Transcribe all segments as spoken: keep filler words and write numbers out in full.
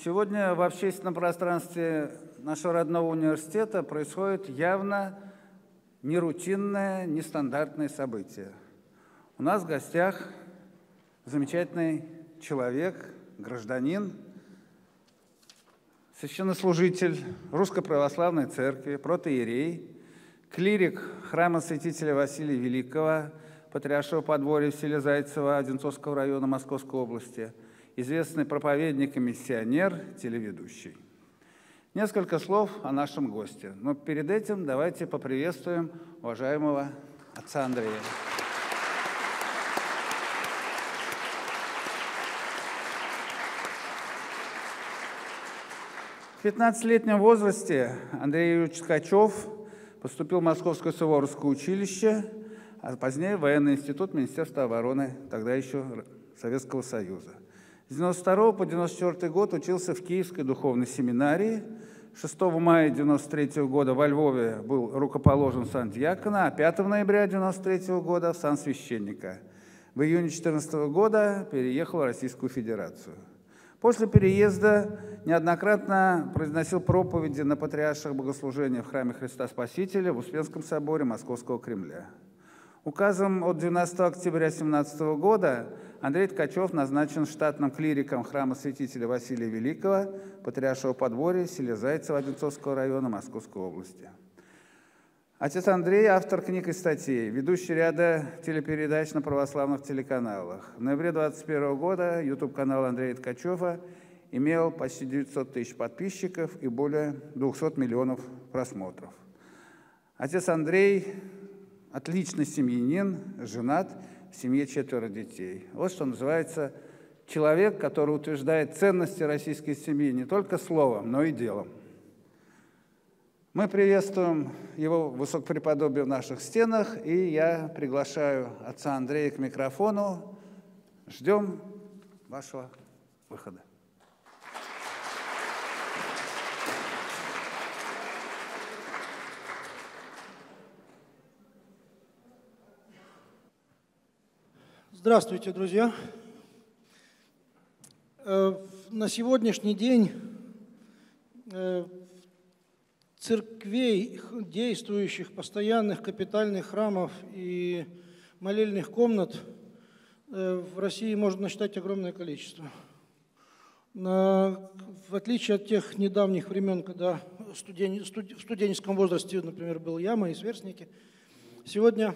Сегодня в общественном пространстве нашего родного университета происходит явно нерутинное, нестандартное событие. У нас в гостях замечательный человек, гражданин, священнослужитель Русской Православной Церкви, протоиерей, клирик храма святителя Василия Великого, Патриаршего подворья в селе Зайцево Одинцовского района Московской области, известный проповедник и миссионер, телеведущий. Несколько слов о нашем госте, но перед этим давайте поприветствуем уважаемого отца Андрея. В пятнадцатилетнем возрасте Андрей Юрьевич Ткачев поступил в Московское Суворовское училище, а позднее в Военный институт Министерства обороны, тогда еще Советского Союза. С девяносто второго по девяносто четвёртый год учился в Киевской духовной семинарии. шестого мая девяносто третьего года во Львове был рукоположен в сан диакона, а пятого ноября девяносто третьего года в сан священника. В июне две тысячи четырнадцатого года переехал в Российскую Федерацию. После переезда неоднократно произносил проповеди на патриарших богослужениях в храме Христа Спасителя в Успенском соборе Московского Кремля. Указом от двенадцатого октября две тысячи семнадцатого года Андрей Ткачев назначен штатным клириком храма святителя Василия Великого, Патриаршего подворья в селе Зайцево Одинцовского района Московской области. Отец Андрей – автор книг и статей, ведущий ряда телепередач на православных телеканалах. В ноябре две тысячи двадцать первого года ютуб-канал Андрея Ткачева имел почти девятьсот тысяч подписчиков и более двухсот миллионов просмотров. Отец Андрей – отличный семьянин, женат, в семье четверо детей. Вот что называется человек, который утверждает ценности российской семьи не только словом, но и делом. Мы приветствуем его высокопреподобие в наших стенах, и я приглашаю отца Андрея к микрофону. Ждем вашего выхода. Здравствуйте, друзья! На сегодняшний день церквей, действующих, постоянных, капитальных храмов и молельных комнат в России можно насчитать огромное количество. В отличие от тех недавних времен, когда в студенческом возрасте, например, был я, мои сверстники, сегодня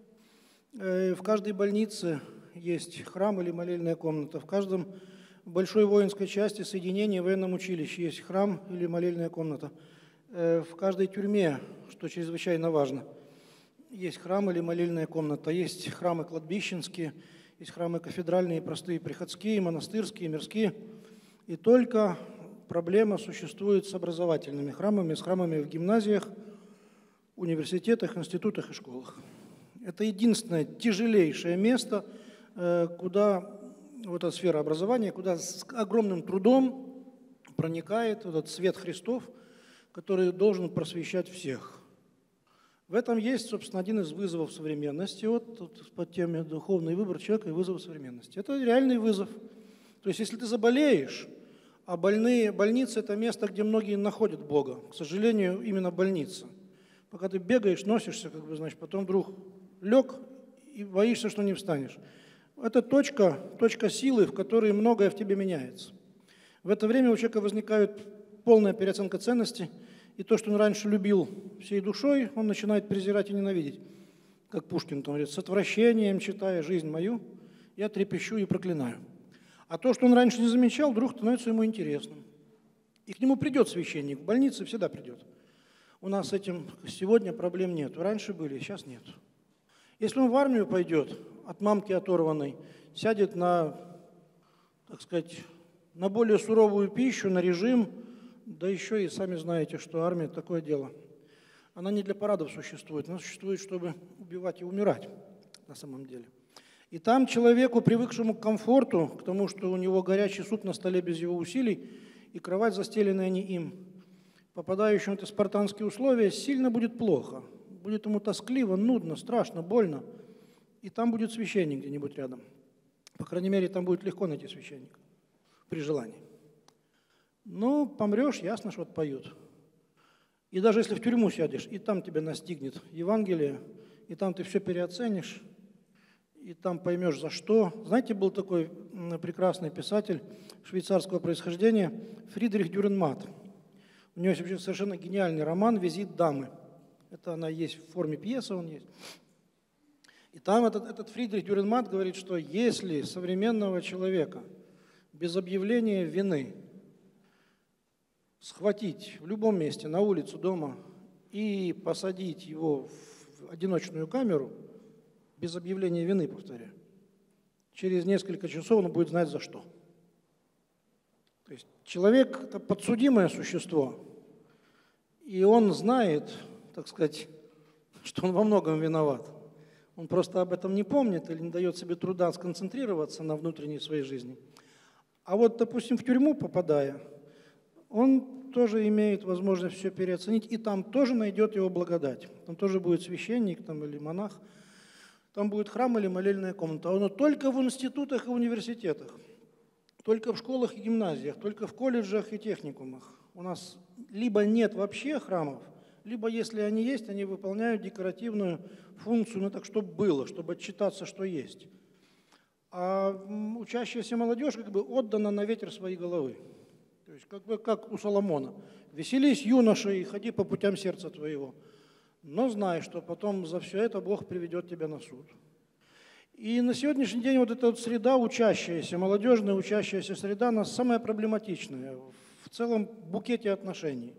в каждой больнице есть храм или молельная комната. В каждом большой воинской части соединения в военном училище есть храм или молельная комната. В каждой тюрьме, что чрезвычайно важно, есть храм или молельная комната. Есть храмы кладбищенские, есть храмы кафедральные, простые, приходские, монастырские, мирские. И только проблема существует с образовательными храмами, с храмами в гимназиях, университетах, институтах и школах. Это единственное тяжелейшее место, куда вот эта сфера образования, куда с огромным трудом проникает этот свет Христов, который должен просвещать всех. В этом есть, собственно, один из вызовов современности, вот под теме «Духовный выбор человека и вызов современности». Это реальный вызов. То есть, если ты заболеешь, а больные, больница – это место, где многие находят Бога, к сожалению, именно больница. Пока ты бегаешь, носишься, как бы, значит, потом вдруг лег и боишься, что не встанешь. Это точка, точка силы, в которой многое в тебе меняется. В это время у человека возникает полная переоценка ценностей, и то, что он раньше любил всей душой, он начинает презирать и ненавидеть. Как Пушкин там говорит, с отвращением читая жизнь мою, я трепещу и проклинаю. А то, что он раньше не замечал, вдруг становится ему интересным. И к нему придет священник, в больнице всегда придет. У нас с этим сегодня проблем нет. Раньше были, сейчас нет. Если он в армию пойдет, от мамки оторванной, сядет на, так сказать, на более суровую пищу, на режим, да еще и сами знаете, что армия – такое дело. Она не для парадов существует, она существует, чтобы убивать и умирать на самом деле. И там человеку, привыкшему к комфорту, к тому, что у него горячий суп на столе без его усилий, и кровать, застеленная не им, попадающему в эти спартанские условия, сильно будет плохо. Будет ему тоскливо, нудно, страшно, больно. И там будет священник где-нибудь рядом. По крайней мере, там будет легко найти священника при желании. Но помрешь, ясно, что отпоют. И даже если в тюрьму сядешь, и там тебя настигнет Евангелие, и там ты все переоценишь, и там поймешь, за что. Знаете, был такой прекрасный писатель швейцарского происхождения Фридрих Дюрренмат. У него есть вообще совершенно гениальный роман «Визит дамы». Это она есть в форме пьесы, он есть. И там этот, этот Фридрих Дюрренмат говорит, что если современного человека без объявления вины схватить в любом месте, на улицу, дома, и посадить его в одиночную камеру, без объявления вины, повторяю, через несколько часов он будет знать за что. То есть человек – это подсудимое существо, и он знает, так сказать, что он во многом виноват. Он просто об этом не помнит или не дает себе труда сконцентрироваться на внутренней своей жизни. А вот, допустим, в тюрьму попадая, он тоже имеет возможность все переоценить, и там тоже найдет его благодать. Там тоже будет священник там, или монах, там будет храм или молельная комната. Но только в институтах и университетах, только в школах и гимназиях, только в колледжах и техникумах у нас либо нет вообще храмов, либо, если они есть, они выполняют декоративную функцию, ну так, чтобы было, чтобы отчитаться, что есть. А учащаяся молодежь как бы отдана на ветер своей головы. То есть как бы как у Соломона. «Веселись, юноша, и ходи по путям сердца твоего, но знай, что потом за все это Бог приведет тебя на суд». И на сегодняшний день вот эта вот среда учащаяся, молодежная учащаяся среда, она самая проблематичная в целом букете отношений.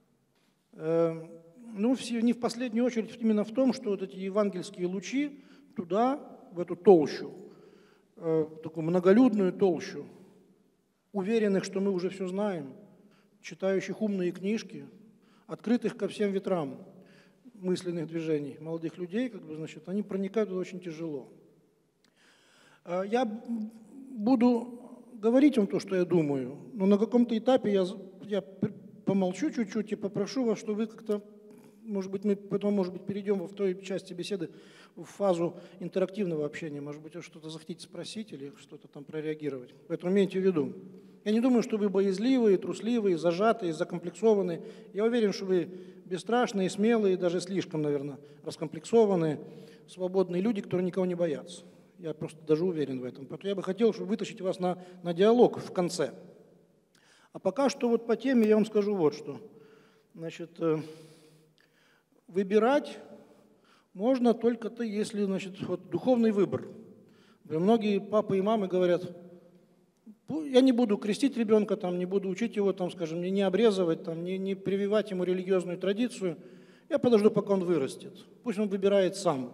Ну, не в последнюю очередь именно в том, что вот эти евангельские лучи туда, в эту толщу, такую многолюдную толщу, уверенных, что мы уже все знаем, читающих умные книжки, открытых ко всем ветрам мысленных движений молодых людей, как бы, значит, они проникают очень тяжело. Я буду говорить вам то, что я думаю, но на каком-то этапе я, я помолчу чуть-чуть и попрошу вас, что вы как-то, может быть, мы потом, может быть, перейдем в той части беседы в фазу интерактивного общения. Может быть, вы что-то захотите спросить или что-то там прореагировать. Поэтому имейте в виду. Я не думаю, что вы боязливые, трусливые, зажатые, закомплексованные. Я уверен, что вы бесстрашные, смелые, даже слишком, наверное, раскомплексованные, свободные люди, которые никого не боятся. Я просто даже уверен в этом. Поэтому я бы хотел, чтобы вытащить вас на, на диалог в конце. А пока что вот по теме я вам скажу вот что. Значит, выбирать можно только ты, если, значит, вот духовный выбор. Многие папы и мамы говорят, я не буду крестить ребенка, там, не буду учить его, там, скажем, не, не обрезывать, там, не, не прививать ему религиозную традицию. Я подожду, пока он вырастет. Пусть он выбирает сам.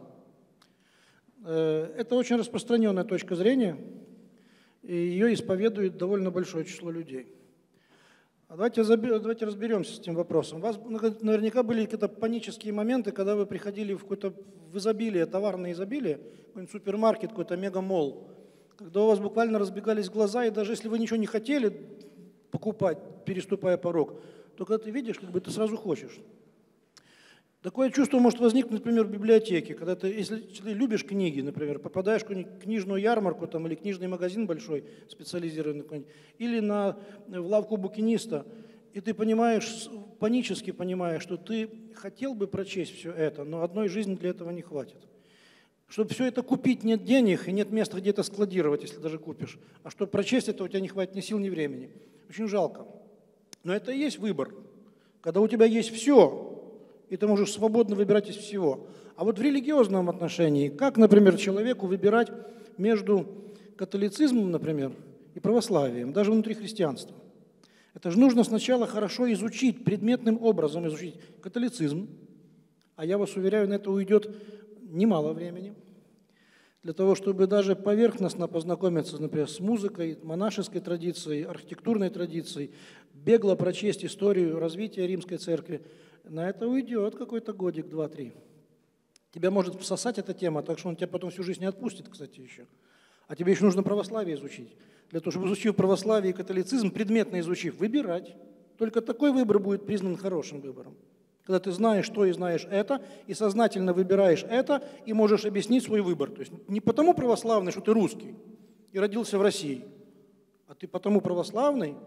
Это очень распространенная точка зрения, и ее исповедует довольно большое число людей. А давайте, давайте разберемся с этим вопросом. У вас наверняка были какие-то панические моменты, когда вы приходили в какое-то в изобилие, товарное изобилие, какой-нибудь супермаркет, какой-то мегамолл, когда у вас буквально разбегались глаза, и даже если вы ничего не хотели покупать, переступая порог, то когда ты видишь, как бы ты сразу хочешь. Такое чувство может возникнуть, например, в библиотеке, когда ты, если ты любишь книги, например, попадаешь в какую-нибудь книжную ярмарку там, или книжный магазин большой, специализированный, или на, в лавку букиниста, и ты понимаешь, панически понимаешь, что ты хотел бы прочесть все это, но одной жизни для этого не хватит. Чтобы все это купить, нет денег и нет места, где это складировать, если даже купишь. А чтобы прочесть это, у тебя не хватит ни сил, ни времени. Очень жалко. Но это и есть выбор. Когда у тебя есть все, и ты можешь свободно выбирать из всего. А вот в религиозном отношении, как, например, человеку выбирать между католицизмом, например, и православием, даже внутри христианства? Это же нужно сначала хорошо изучить, предметным образом изучить католицизм, а я вас уверяю, на это уйдет немало времени, для того, чтобы даже поверхностно познакомиться, например, с музыкой, монашеской традицией, архитектурной традицией, бегло прочесть историю развития Римской Церкви. На это уйдет какой-то годик, два-три. Тебя может всосать эта тема, так что он тебя потом всю жизнь не отпустит, кстати, еще. А тебе еще нужно православие изучить. Для того, чтобы изучив православие и католицизм, предметно изучив, выбирать. Только такой выбор будет признан хорошим выбором. Когда ты знаешь, что и знаешь это, и сознательно выбираешь это, и можешь объяснить свой выбор. То есть не потому православный, что ты русский и родился в России, а ты потому православный,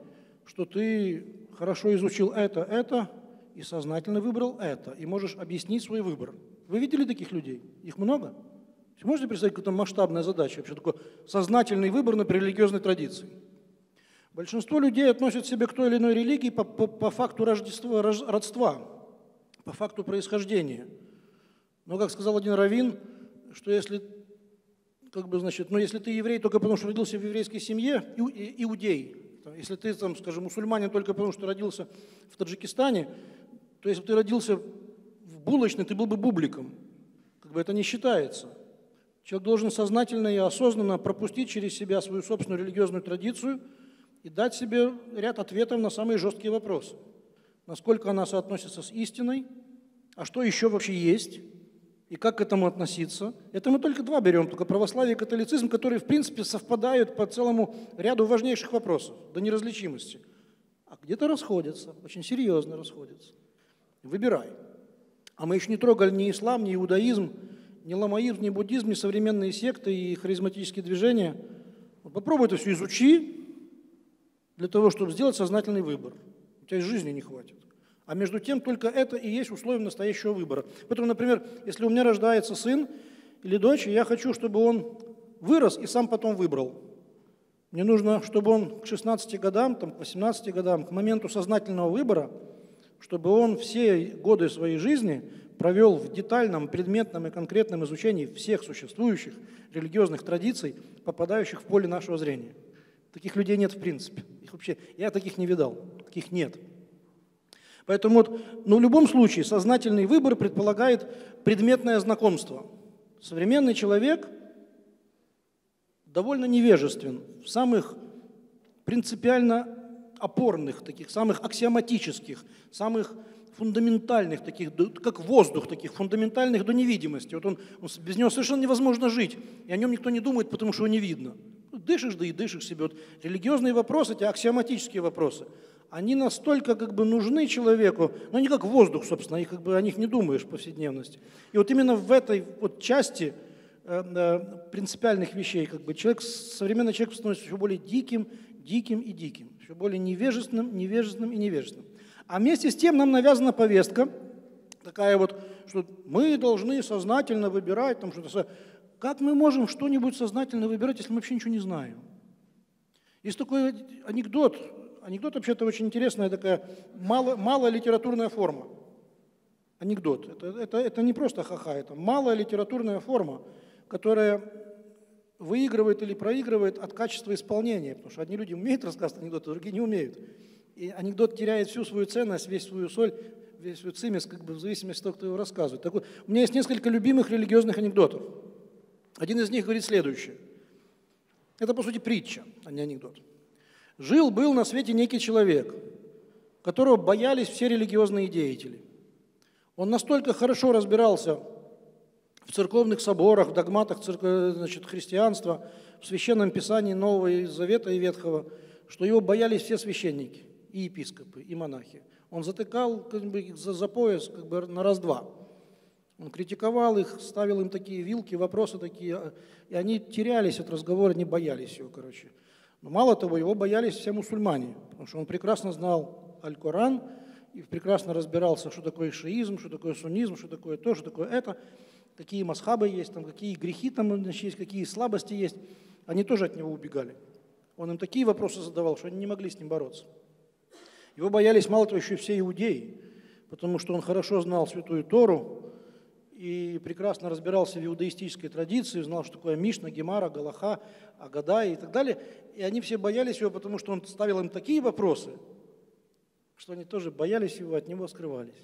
что ты хорошо изучил это, это, и сознательно выбрал это, и можешь объяснить свой выбор. Вы видели таких людей? Их много? Вы можете представить, какая-то масштабная задача, вообще такой сознательный выбор на религиозной традиции? Большинство людей относят себя к той или иной религии по, по, по факту рождества, родства, по факту происхождения. Но, как сказал один раввин, что если, как бы, значит, ну, если ты еврей только потому, что родился в еврейской семье, иудей, если ты, там, скажем, мусульманин только потому, что родился в Таджикистане, то если бы ты родился в булочной, ты был бы бубликом. Как бы это не считается. Человек должен сознательно и осознанно пропустить через себя свою собственную религиозную традицию и дать себе ряд ответов на самые жесткие вопросы. Насколько она соотносится с истиной, а что еще вообще есть, и как к этому относиться. Это мы только два берем, только православие и католицизм, которые, в принципе, совпадают по целому ряду важнейших вопросов, до неразличимости. А где-то расходятся, очень серьезно расходятся. Выбирай. А мы еще не трогали ни ислам, ни иудаизм, ни ламаизм, ни буддизм, ни современные секты и харизматические движения. Вот попробуй это все изучи для того, чтобы сделать сознательный выбор. У тебя и жизни не хватит. А между тем только это и есть условием настоящего выбора. Поэтому, например, если у меня рождается сын или дочь, и я хочу, чтобы он вырос и сам потом выбрал. Мне нужно, чтобы он к шестнадцати годам, там, к восемнадцати годам, к моменту сознательного выбора, чтобы он все годы своей жизни провел в детальном, предметном и конкретном изучении всех существующих религиозных традиций, попадающих в поле нашего зрения. Таких людей нет в принципе. Их вообще, я таких не видал, таких нет. Поэтому вот, ну, в любом случае сознательный выбор предполагает предметное знакомство. Современный человек довольно невежествен в самых принципиально опорных, таких, самых аксиоматических, самых фундаментальных, таких, как воздух, таких фундаментальных до невидимости. Вот он, он, без него совершенно невозможно жить, и о нем никто не думает, потому что его не видно. Дышишь, да и дышишь себе. Вот религиозные вопросы, эти аксиоматические вопросы, они настолько как бы нужны человеку, но не как воздух, собственно, и как бы о них не думаешь в повседневности. И вот именно в этой вот части э, э, принципиальных вещей как бы человек, современный человек становится все более диким, диким и диким, все более невежественным, невежественным и невежественным. А вместе с тем нам навязана повестка такая вот, что мы должны сознательно выбирать там что-то. Как мы можем что-нибудь сознательно выбирать, если мы вообще ничего не знаем? Есть такой анекдот. Анекдот вообще-то очень интересная такая мало, малая литературная форма. Анекдот. Это, это, это не просто ха-ха, это малая литературная форма, которая выигрывает или проигрывает от качества исполнения. Потому что одни люди умеют рассказывать анекдоты, другие не умеют. И анекдот теряет всю свою ценность, весь свою соль, весь свой цимис, как бы в зависимости от того, кто его рассказывает. Так вот, у меня есть несколько любимых религиозных анекдотов. Один из них говорит следующее. Это, по сути, притча, а не анекдот. Жил-был на свете некий человек, которого боялись все религиозные деятели. Он настолько хорошо разбирался в церковных соборах, в догматах церкви, значит, христианства, в священном писании Нового Завета и Ветхого, что его боялись все священники, и епископы, и монахи. Он затыкал как бы, их за, за пояс как бы, на раз-два. Он критиковал их, ставил им такие вилки, вопросы такие, и они терялись от разговора, не боялись его, короче. Но мало того, его боялись все мусульмане, потому что он прекрасно знал Аль-Коран и прекрасно разбирался, что такое шиизм, что такое суннизм, что такое то, что такое это, какие масхабы есть, там, какие грехи там значит, есть, какие слабости есть. Они тоже от него убегали. Он им такие вопросы задавал, что они не могли с ним бороться. Его боялись, мало того, еще и все иудеи, потому что он хорошо знал Святую Тору и прекрасно разбирался в иудаистической традиции, знал, что такое Мишна, Гемара, Галаха, Агадай и так далее. И они все боялись его, потому что он ставил им такие вопросы, что они тоже боялись его, от него скрывались.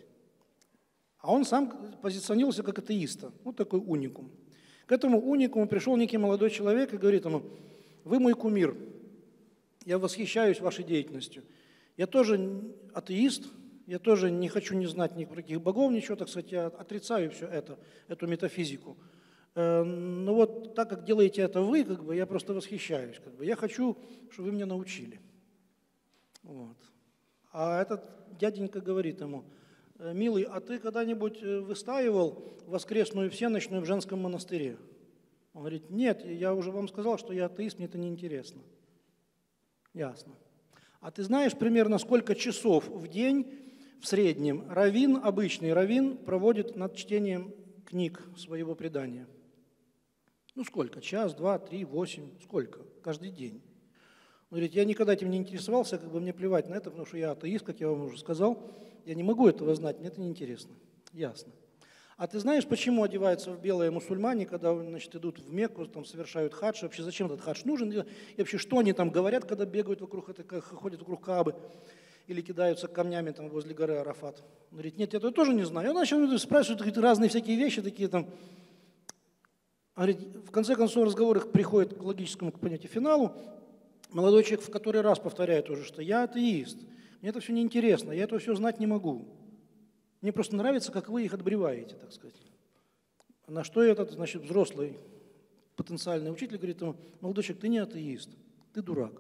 А он сам позиционировался как атеиста, вот такой уникум. К этому уникуму пришел некий молодой человек и говорит ему: вы мой кумир, я восхищаюсь вашей деятельностью. Я тоже атеист, я тоже не хочу не знать никаких богов, ничего, так сказать, я отрицаю все это, эту метафизику. Но вот так как делаете это вы, как бы, я просто восхищаюсь. Как бы. Я хочу, чтобы вы меня научили. Вот. А этот дяденька говорит ему: милый, а ты когда-нибудь выстаивал воскресную всеночную в женском монастыре? Он говорит: нет, я уже вам сказал, что я атеист, мне это неинтересно. Ясно. А ты знаешь примерно, сколько часов в день в среднем раввин, обычный раввин, проводит над чтением книг своего предания? Ну сколько? Час, два, три, восемь? Сколько? Каждый день. Он говорит, я никогда этим не интересовался, как бы мне плевать на это, потому что я атеист, как я вам уже сказал. Я не могу этого знать, мне это неинтересно. Ясно. А ты знаешь, почему одеваются в белые мусульмане, когда, значит, идут в Мекку, там совершают хадж? Вообще зачем этот хадж нужен? И вообще что они там говорят, когда бегают вокруг, это, ходят вокруг Каабы или кидаются камнями там возле горы Арафат? Он говорит, нет, я этого тоже не знаю. Он начал спрашивать говорит, разные всякие вещи, такие там. Он говорит, в конце концов разговор их приходит к логическому, к понятию финалу. Молодой человек в который раз повторяет уже, что я атеист, мне это все неинтересно, я этого все знать не могу. Мне просто нравится, как вы их отбреваете, так сказать. На что этот, значит, взрослый потенциальный учитель говорит ему, молодой человек, ты не атеист, ты дурак.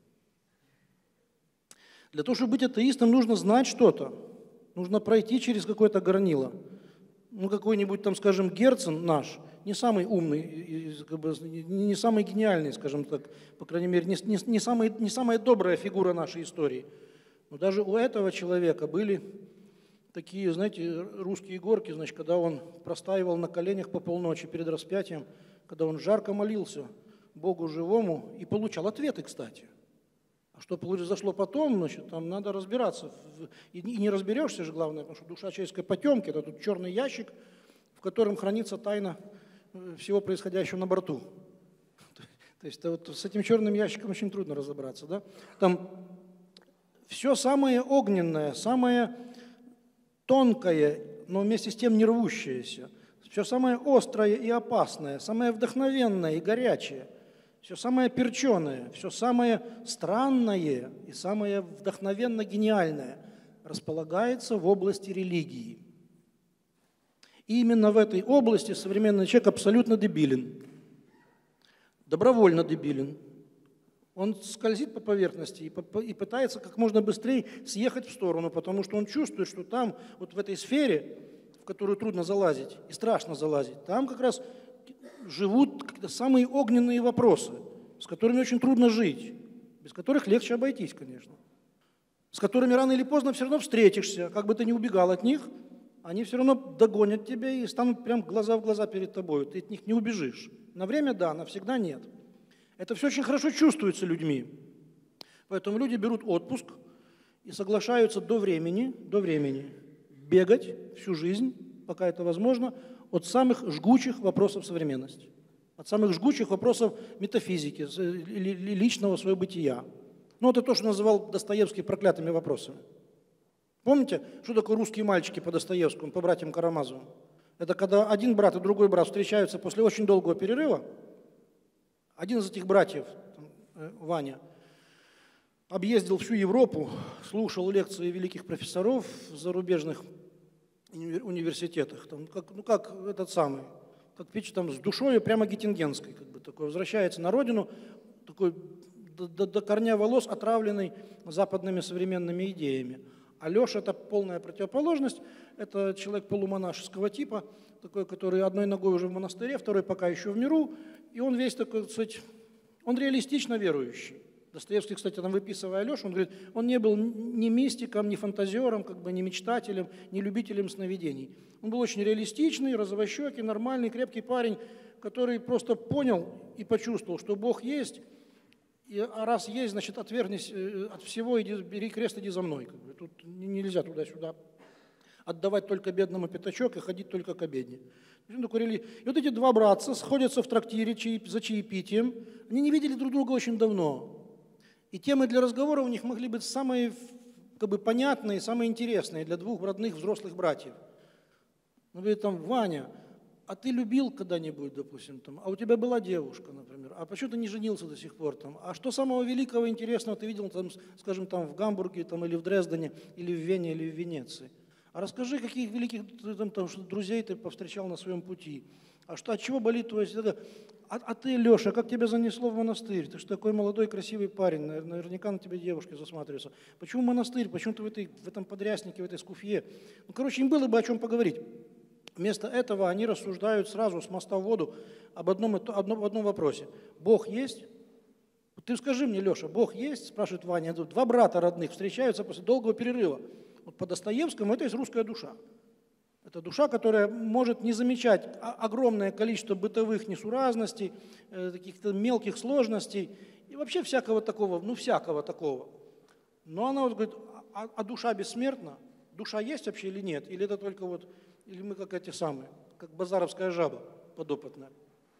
Для того, чтобы быть атеистом, нужно знать что-то, нужно пройти через какое-то горнило. Ну, какой-нибудь там, скажем, Герцен наш, не самый умный, как бы, не самый гениальный, скажем так, по крайней мере, не, не, не, самый, не самая добрая фигура нашей истории. Но даже у этого человека были такие, знаете, русские горки, значит, когда он простаивал на коленях по полночи перед распятием, когда он жарко молился Богу живому и получал ответы, кстати. А что произошло потом, значит, там надо разбираться. И не разберешься же, главное, потому что душа человеческой потемки, это тут черный ящик, в котором хранится тайна всего происходящего на борту. То есть вот с этим черным ящиком очень трудно разобраться. Да? Там все самое огненное, самое тонкое, но вместе с тем не рвущееся, все самое острое и опасное, самое вдохновенное и горячее, все самое перченое, все самое странное и самое вдохновенно гениальное располагается в области религии. И именно в этой области современный человек абсолютно дебилен, добровольно дебилен. Он скользит по поверхности и пытается как можно быстрее съехать в сторону, потому что он чувствует, что там, вот в этой сфере, в которую трудно залазить и страшно залазить, там как раз живут какие-то самые огненные вопросы, с которыми очень трудно жить, без которых легче обойтись, конечно, с которыми рано или поздно все равно встретишься, как бы ты ни убегал от них, они все равно догонят тебя и станут прям глаза в глаза перед тобой. Ты от них не убежишь. На время да, навсегда нет. Это все очень хорошо чувствуется людьми. Поэтому люди берут отпуск и соглашаются до времени, до времени бегать всю жизнь, пока это возможно, от самых жгучих вопросов современности, от самых жгучих вопросов метафизики, личного своего бытия. Ну, это то, что называл Достоевский проклятыми вопросами. Помните, что такое русские мальчики по Достоевскому, по братьям Карамазовым? Это когда один брат и другой брат встречаются после очень долгого перерыва. Один из этих братьев, Ваня, объездил всю Европу, слушал лекции великих профессоров в зарубежных университетах. Там, как, ну как этот самый, как видите, там с душой прямо геттингенской, как бы такой, возвращается на родину, такой до, до, до корня волос отравленный западными современными идеями. А Леша – это полная противоположность, это человек полумонашеского типа, такой, который одной ногой уже в монастыре, второй пока еще в миру, и он весь такой, кстати, он реалистично верующий. Достоевский, кстати, там выписывая Лешу, он говорит, он не был ни мистиком, ни фантазером, как бы, ни мечтателем, ни любителем сновидений. Он был очень реалистичный, розовощекий, нормальный, крепкий парень, который просто понял и почувствовал, что Бог есть, и, а раз есть, значит, отвергнись от всего, иди, бери крест, иди за мной. Как бы. Тут нельзя туда-сюда отдавать только бедному пятачок и ходить только к обедне. И вот эти два братца сходятся в трактире за чаепитием. Они не видели друг друга очень давно. И темы для разговора у них могли быть самые, как бы, понятные, самые интересные для двух родных взрослых братьев. Он говорит, там, Ваня, а ты любил когда-нибудь, допустим, там, а у тебя была девушка, например, а почему ты не женился до сих пор? Там, а что самого великого и интересного ты видел, там, скажем, там, в Гамбурге, там, или в Дрездене, или в Вене, или в Венеции? А расскажи, каких великих там, там, друзей ты повстречал на своем пути. А что, от чего болит твое сердце? А, а ты, Леша, как тебя занесло в монастырь? Ты же такой молодой, красивый парень, наверняка на тебя девушки засматриваются. Почему монастырь? Почему ты в, этой, в этом подряснике, в этой скуфье? Ну, короче, им было бы о чем поговорить. Вместо этого они рассуждают сразу с моста в воду об одном, одном, одном вопросе. Бог есть? ты скажи мне, Леша, Бог есть? Спрашивает Ваня. Два брата родных встречаются после долгого перерыва. Вот по Достоевскому это есть русская душа. Это душа, которая может не замечать огромное количество бытовых несуразностей, каких-то мелких сложностей и вообще всякого такого, ну всякого такого. Но она вот говорит, а, а душа бессмертна? Душа есть вообще или нет? Или это только вот, или мы как эти самые, как базаровская жаба подопытная?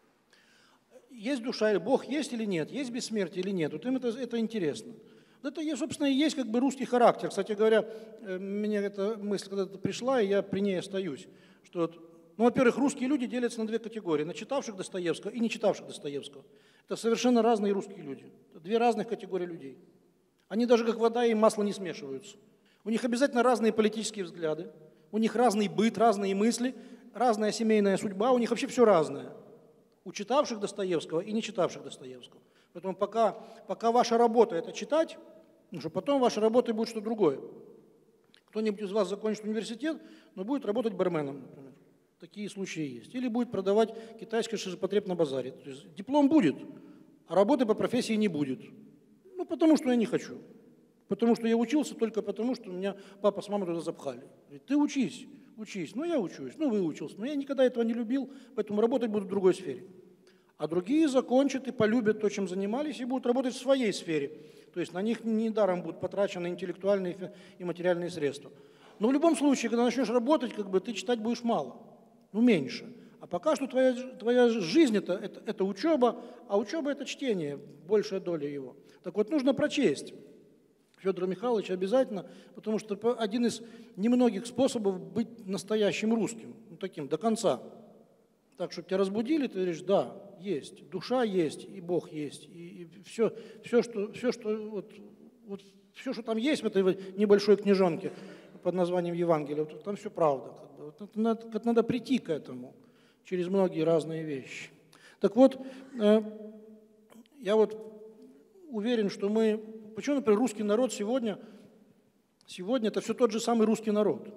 Есть душа, или Бог есть или нет? Есть бессмертие или нет? Вот им это, это интересно. Это, собственно, и есть как бы русский характер. Кстати говоря, мне эта мысль когда-то пришла, и я при ней остаюсь. Что вот, ну, во-первых, русские люди делятся на две категории. На читавших Достоевского и не читавших Достоевского. Это совершенно разные русские люди. Это две разных категории людей. Они даже как вода и масло не смешиваются. У них обязательно разные политические взгляды, у них разный быт, разные мысли, разная семейная судьба, у них вообще все разное. У читавших Достоевского и не читавших Достоевского. Поэтому пока, пока ваша работа – это читать, потому что потом ваша работа будет что-то другое. Кто-нибудь из вас закончит университет, но будет работать барменом, например. Такие случаи есть. Или будет продавать китайский ширпотреб на базаре. То есть диплом будет, а работы по профессии не будет. Ну, потому что я не хочу. Потому что я учился только потому, что меня папа с мамой туда запхали. Говорит, ты учись, учись. Ну, я учусь, ну, выучился. Но я никогда этого не любил, поэтому работать буду в другой сфере. А другие закончат и полюбят то, чем занимались, и будут работать в своей сфере. То есть на них недаром будут потрачены интеллектуальные и материальные средства. Но в любом случае, когда начнешь работать, как бы, ты читать будешь мало, ну меньше. А пока что твоя, твоя жизнь это, это, это учеба, а учеба это чтение, большая доля его. Так вот, нужно прочесть Федора Михайловича обязательно, потому что один из немногих способов быть настоящим русским, ну, таким, до конца. Так, чтобы тебя разбудили, ты говоришь, да, есть, душа есть, и Бог есть, и, и все, все, что, все, что, вот, вот, все, что там есть в этой небольшой книжонке под названием Евангелие, вот, там все правда. Как бы. Вот, это надо, это надо прийти к этому через многие разные вещи. Так вот, э, я вот уверен, что мы... Почему, например, русский народ сегодня, сегодня это все тот же самый русский народ?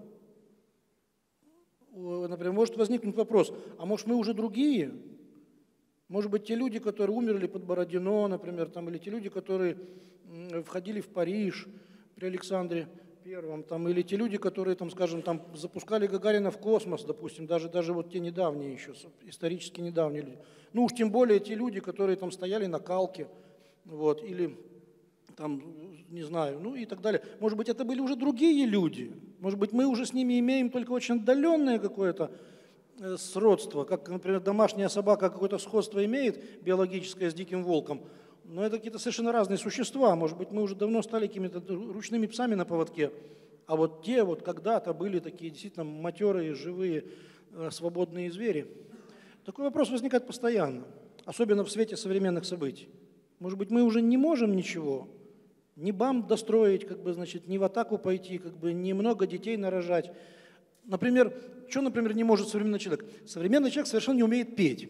Например, может возникнуть вопрос, а может мы уже другие? Может быть, те люди, которые умерли под Бородино, например, там, или те люди, которые входили в Париж при Александре Первом, там, или те люди, которые, там, скажем, там, запускали Гагарина в космос, допустим, даже, даже вот те недавние еще, исторически недавние люди. Ну уж тем более те люди, которые там стояли на Калке, вот, или там, не знаю, ну и так далее. Может быть, это были уже другие люди. Может быть, мы уже с ними имеем только очень отдаленное какое-то сродство, как, например, домашняя собака какое-то сходство имеет биологическое с диким волком, но это какие-то совершенно разные существа. Может быть, мы уже давно стали какими-то ручными псами на поводке, а вот те вот когда-то были такие действительно матерые, живые, свободные звери. Такой вопрос возникает постоянно, особенно в свете современных событий. Может быть, мы уже не можем ничего, ни бам достроить, как бы, значит, ни в атаку пойти, как бы, ни много детей нарожать. Например, что, например, не может современный человек? Современный человек совершенно не умеет петь.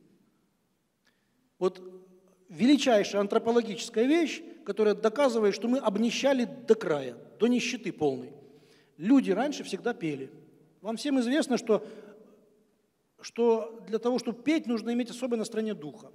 Вот величайшая антропологическая вещь, которая доказывает, что мы обнищали до края, до нищеты полной. Люди раньше всегда пели. Вам всем известно, что, что для того, чтобы петь, нужно иметь особое настроение духа.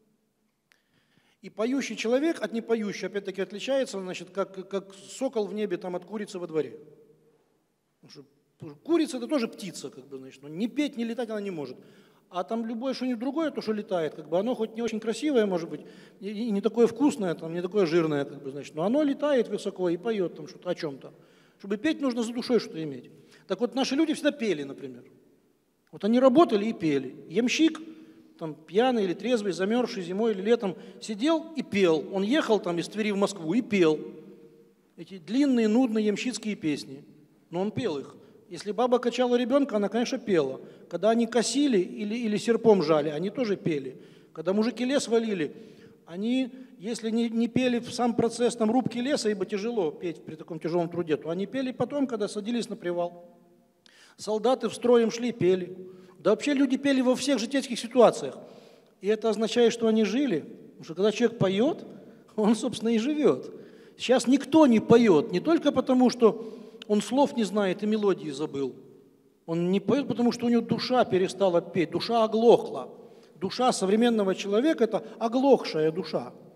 И поющий человек от непоющего, опять-таки, отличается, значит, как, как сокол в небе там, от курицы во дворе. Потому что курица – это тоже птица, как бы, значит, но ни петь, ни летать она не может. А там любое что-нибудь другое, то, что летает, как бы, оно хоть не очень красивое, может быть, и не такое вкусное, там, не такое жирное, как бы, значит, но оно летает высоко и поет там что-то о чем-то. Чтобы петь, нужно за душой что-то иметь. Так вот, наши люди всегда пели, например. Вот они работали и пели. Ямщик, там, пьяный или трезвый, замерзший зимой или летом, сидел и пел. Он ехал там из Твери в Москву и пел. Эти длинные, нудные ямщицкие песни. Но он пел их. Если баба качала ребенка, она, конечно, пела. Когда они косили или, или серпом жали, они тоже пели. Когда мужики лес валили, они, если не, не пели в сам процесс там, рубки леса, ибо тяжело петь при таком тяжелом труде, то они пели потом, когда садились на привал. Солдаты в строем шли, пели. Да вообще люди пели во всех житейских ситуациях. И это означает, что они жили. Потому что когда человек поет, он, собственно, и живет. Сейчас никто не поет, не только потому, что он слов не знает и мелодии забыл. Он не поет, потому что у него душа перестала петь, душа оглохла. Душа современного человека – это оглохшая душа.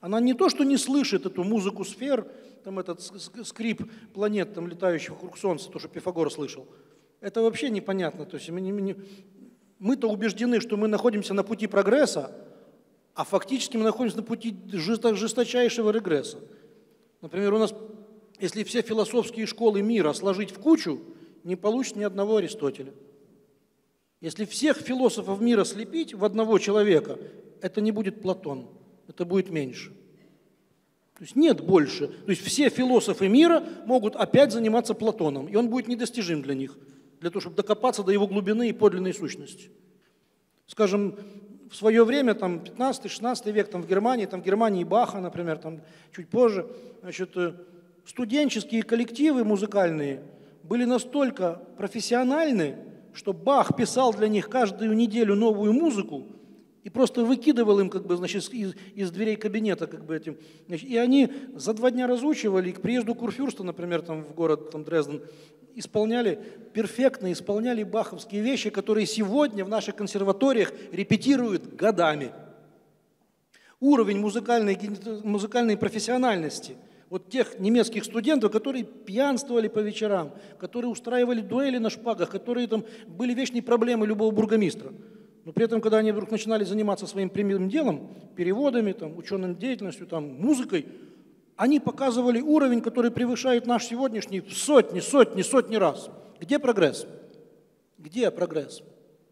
Она не то, что не слышит эту музыку сфер, там этот скрип планет, там, летающих вокруг Солнца, то, что Пифагор слышал. Это вообще непонятно. То есть мы не, не, мы-то убеждены, что мы находимся на пути прогресса, а фактически мы находимся на пути жесточайшего регресса. Например, у нас, если все философские школы мира сложить в кучу, не получится ни одного Аристотеля. Если всех философов мира слепить в одного человека, это не будет Платон, это будет меньше. То есть нет больше. То есть все философы мира могут опять заниматься Платоном, и он будет недостижим для них, для того, чтобы докопаться до его глубины и подлинной сущности. Скажем, в свое время, там, пятнадцатый-шестнадцатый век, там, в Германии, там, в Германии Баха, например, там, чуть позже, значит, студенческие коллективы музыкальные были настолько профессиональны, что Бах писал для них каждую неделю новую музыку и просто выкидывал им, как бы, значит, из, из дверей кабинета, как бы, этим. Значит, и они за два дня разучивали, и к приезду Курфюрста, например, там, в город там, Дрезден, исполняли, перфектно исполняли баховские вещи, которые сегодня в наших консерваториях репетируют годами. Уровень музыкальной, музыкальной профессиональности вот тех немецких студентов, которые пьянствовали по вечерам, которые устраивали дуэли на шпагах, которые там были вечные проблемы любого бургомистра. Но при этом, когда они вдруг начинали заниматься своим прямым делом, переводами, там, ученой деятельностью, там, музыкой, они показывали уровень, который превышает наш сегодняшний в сотни, сотни, сотни раз. Где прогресс? Где прогресс?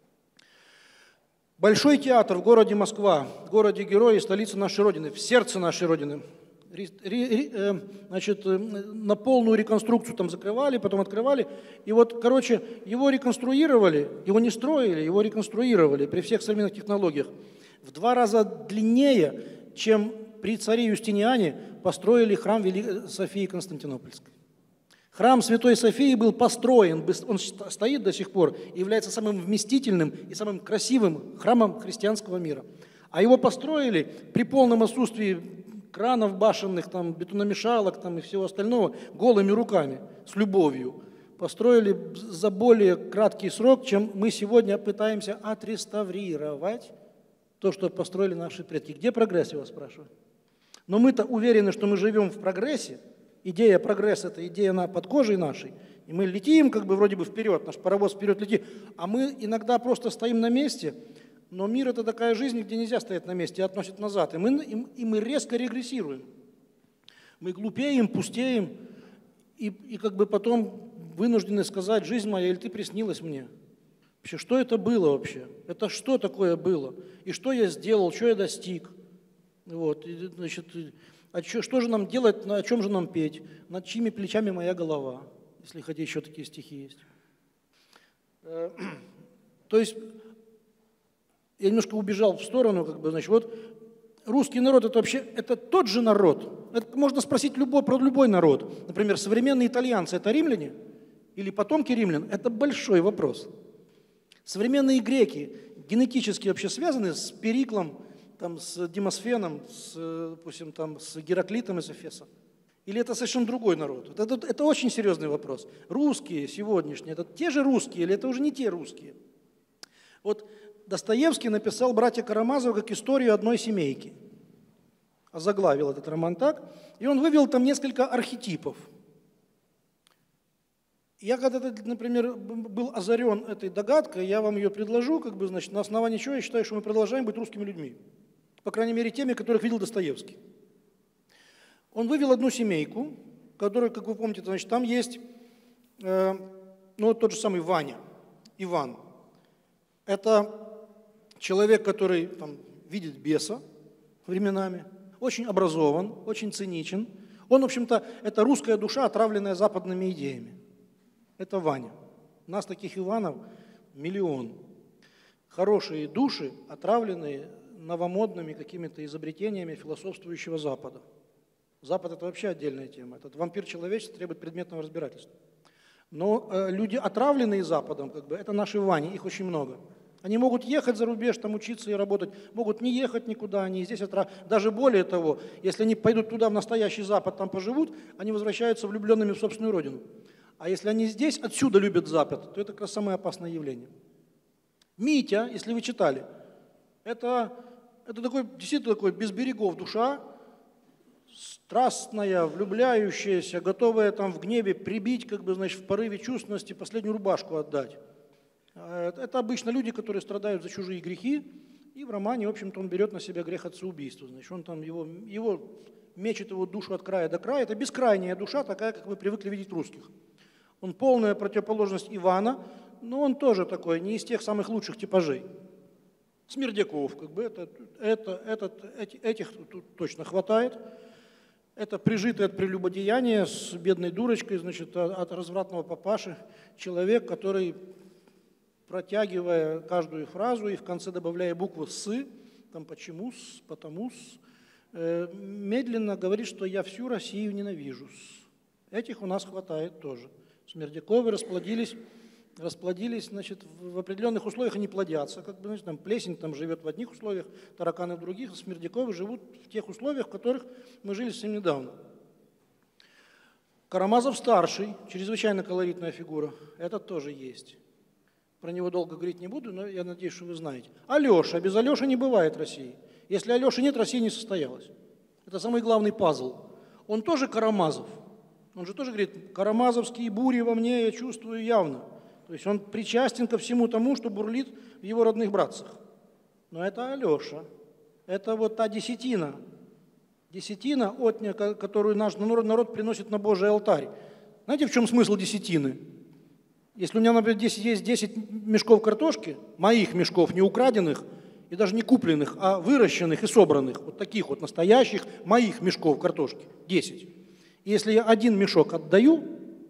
Большой театр в городе Москва, в городе-герое, столице нашей Родины, в сердце нашей Родины. Значит, на полную реконструкцию там закрывали, потом открывали. И вот, короче, его реконструировали, его не строили, его реконструировали при всех современных технологиях. В два раза длиннее, чем при царе Юстиниане построили храм Великой Софии Константинопольской. Храм Святой Софии был построен, он стоит до сих пор и является самым вместительным и самым красивым храмом христианского мира. А его построили при полном отсутствии кранов башенных, там, бетономешалок там, и всего остального голыми руками, с любовью. Построили за более краткий срок, чем мы сегодня пытаемся отреставрировать то, что построили наши предки. Где прогресс, я вас спрашиваю? Но мы-то уверены, что мы живем в прогрессе. Идея прогресса – это идея на, под кожей нашей. И мы летим как бы вроде бы вперед, наш паровоз вперед летит. А мы иногда просто стоим на месте. Но мир – это такая жизнь, где нельзя стоять на месте, а относит назад. И мы, и, и мы резко регрессируем. Мы глупеем, пустеем, и, и как бы потом вынуждены сказать: жизнь моя, или ты приснилась мне? Вообще, что это было вообще? Это что такое было? И что я сделал, что я достиг? Вот, и, значит, а что, что же нам делать, о чем же нам петь? Над чьими плечами моя голова? Если хотите, еще такие стихи есть. То есть я немножко убежал в сторону, как бы, значит, вот русский народ – это вообще это тот же народ. Это можно спросить любой, про любой народ. Например, современные итальянцы – это римляне или потомки римлян? Это большой вопрос. Современные греки генетически вообще связаны с Периклом, там, с Демосфеном, с, допустим, там, с Гераклитом из Эфеса? Или это совершенно другой народ? Это, это, это очень серьезный вопрос. Русские сегодняшние – это те же русские или это уже не те русские? Вот Достоевский написал «Братья Карамазовы» как историю одной семейки. Озаглавил этот роман так. И он вывел там несколько архетипов. Я когда-то, например, был озарен этой догадкой, я вам ее предложу, как бы, значит, на основании чего я считаю, что мы продолжаем быть русскими людьми. По крайней мере, теми, которых видел Достоевский. Он вывел одну семейку, которая, как вы помните, значит, там есть э, ну, вот тот же самый Ваня, Иван. Это человек, который там, видит беса временами, очень образован, очень циничен. Он, в общем-то, это русская душа, отравленная западными идеями. Это Ваня. У нас таких Иванов миллион. Хорошие души, отравленные новомодными какими-то изобретениями философствующего Запада. Запад – это вообще отдельная тема. Этот вампир человечества требует предметного разбирательства. Но э, люди, отравленные Западом, как бы, это наши Вани, их очень много. Они могут ехать за рубеж, там учиться и работать, могут не ехать никуда, они здесь отрав... Даже более того, если они пойдут туда, в настоящий Запад, там поживут, они возвращаются влюбленными в собственную родину. А если они здесь, отсюда любят Запад, то это как раз самое опасное явление. Митя, если вы читали, это, это такой, действительно такой без берегов душа, страстная, влюбляющаяся, готовая там в гневе прибить, как бы, значит, в порыве чувственности последнюю рубашку отдать. Это обычно люди, которые страдают за чужие грехи, и в романе, в общем-то, он берет на себя грех отцеубийства. Значит, он там его, его мечет его душу от края до края. Это бескрайняя душа, такая, как мы привыкли видеть русских. Он полная противоположность Ивана, но он тоже такой, не из тех самых лучших типажей. Смердяков, как бы, это, это, этот, этих тут точно хватает. Это прижитый от прелюбодеяния с бедной дурочкой, значит, от развратного папаши, человек, который, протягивая каждую фразу и в конце добавляя букву «с», там «почему-с», «потому-с», э, медленно говорит, что «я всю Россию ненавижу». Этих у нас хватает тоже. Смердяковы расплодились, расплодились, значит, в определенных условиях они плодятся. Как бы, значит, там плесень там живет в одних условиях, тараканы в других, а Смердяковы живут в тех условиях, в которых мы жили совсем недавно. Карамазов-старший, чрезвычайно колоритная фигура, этот тоже есть. Про него долго говорить не буду, но я надеюсь, что вы знаете. Алеша. Без Алеши не бывает России. Если Алеши нет, Россия не состоялась. Это самый главный пазл. Он тоже Карамазов. Он же тоже говорит, карамазовские бури во мне я чувствую явно. То есть он причастен ко всему тому, что бурлит в его родных братцах. Но это Алеша. Это вот та десятина. Десятина, отня, которую наш народ, народ приносит на Божий алтарь. Знаете, в чем смысл десятины? Если у меня, например, есть десять мешков картошки, моих мешков, не украденных и даже не купленных, а выращенных и собранных, вот таких вот настоящих моих мешков картошки, десять. И если я один мешок отдаю,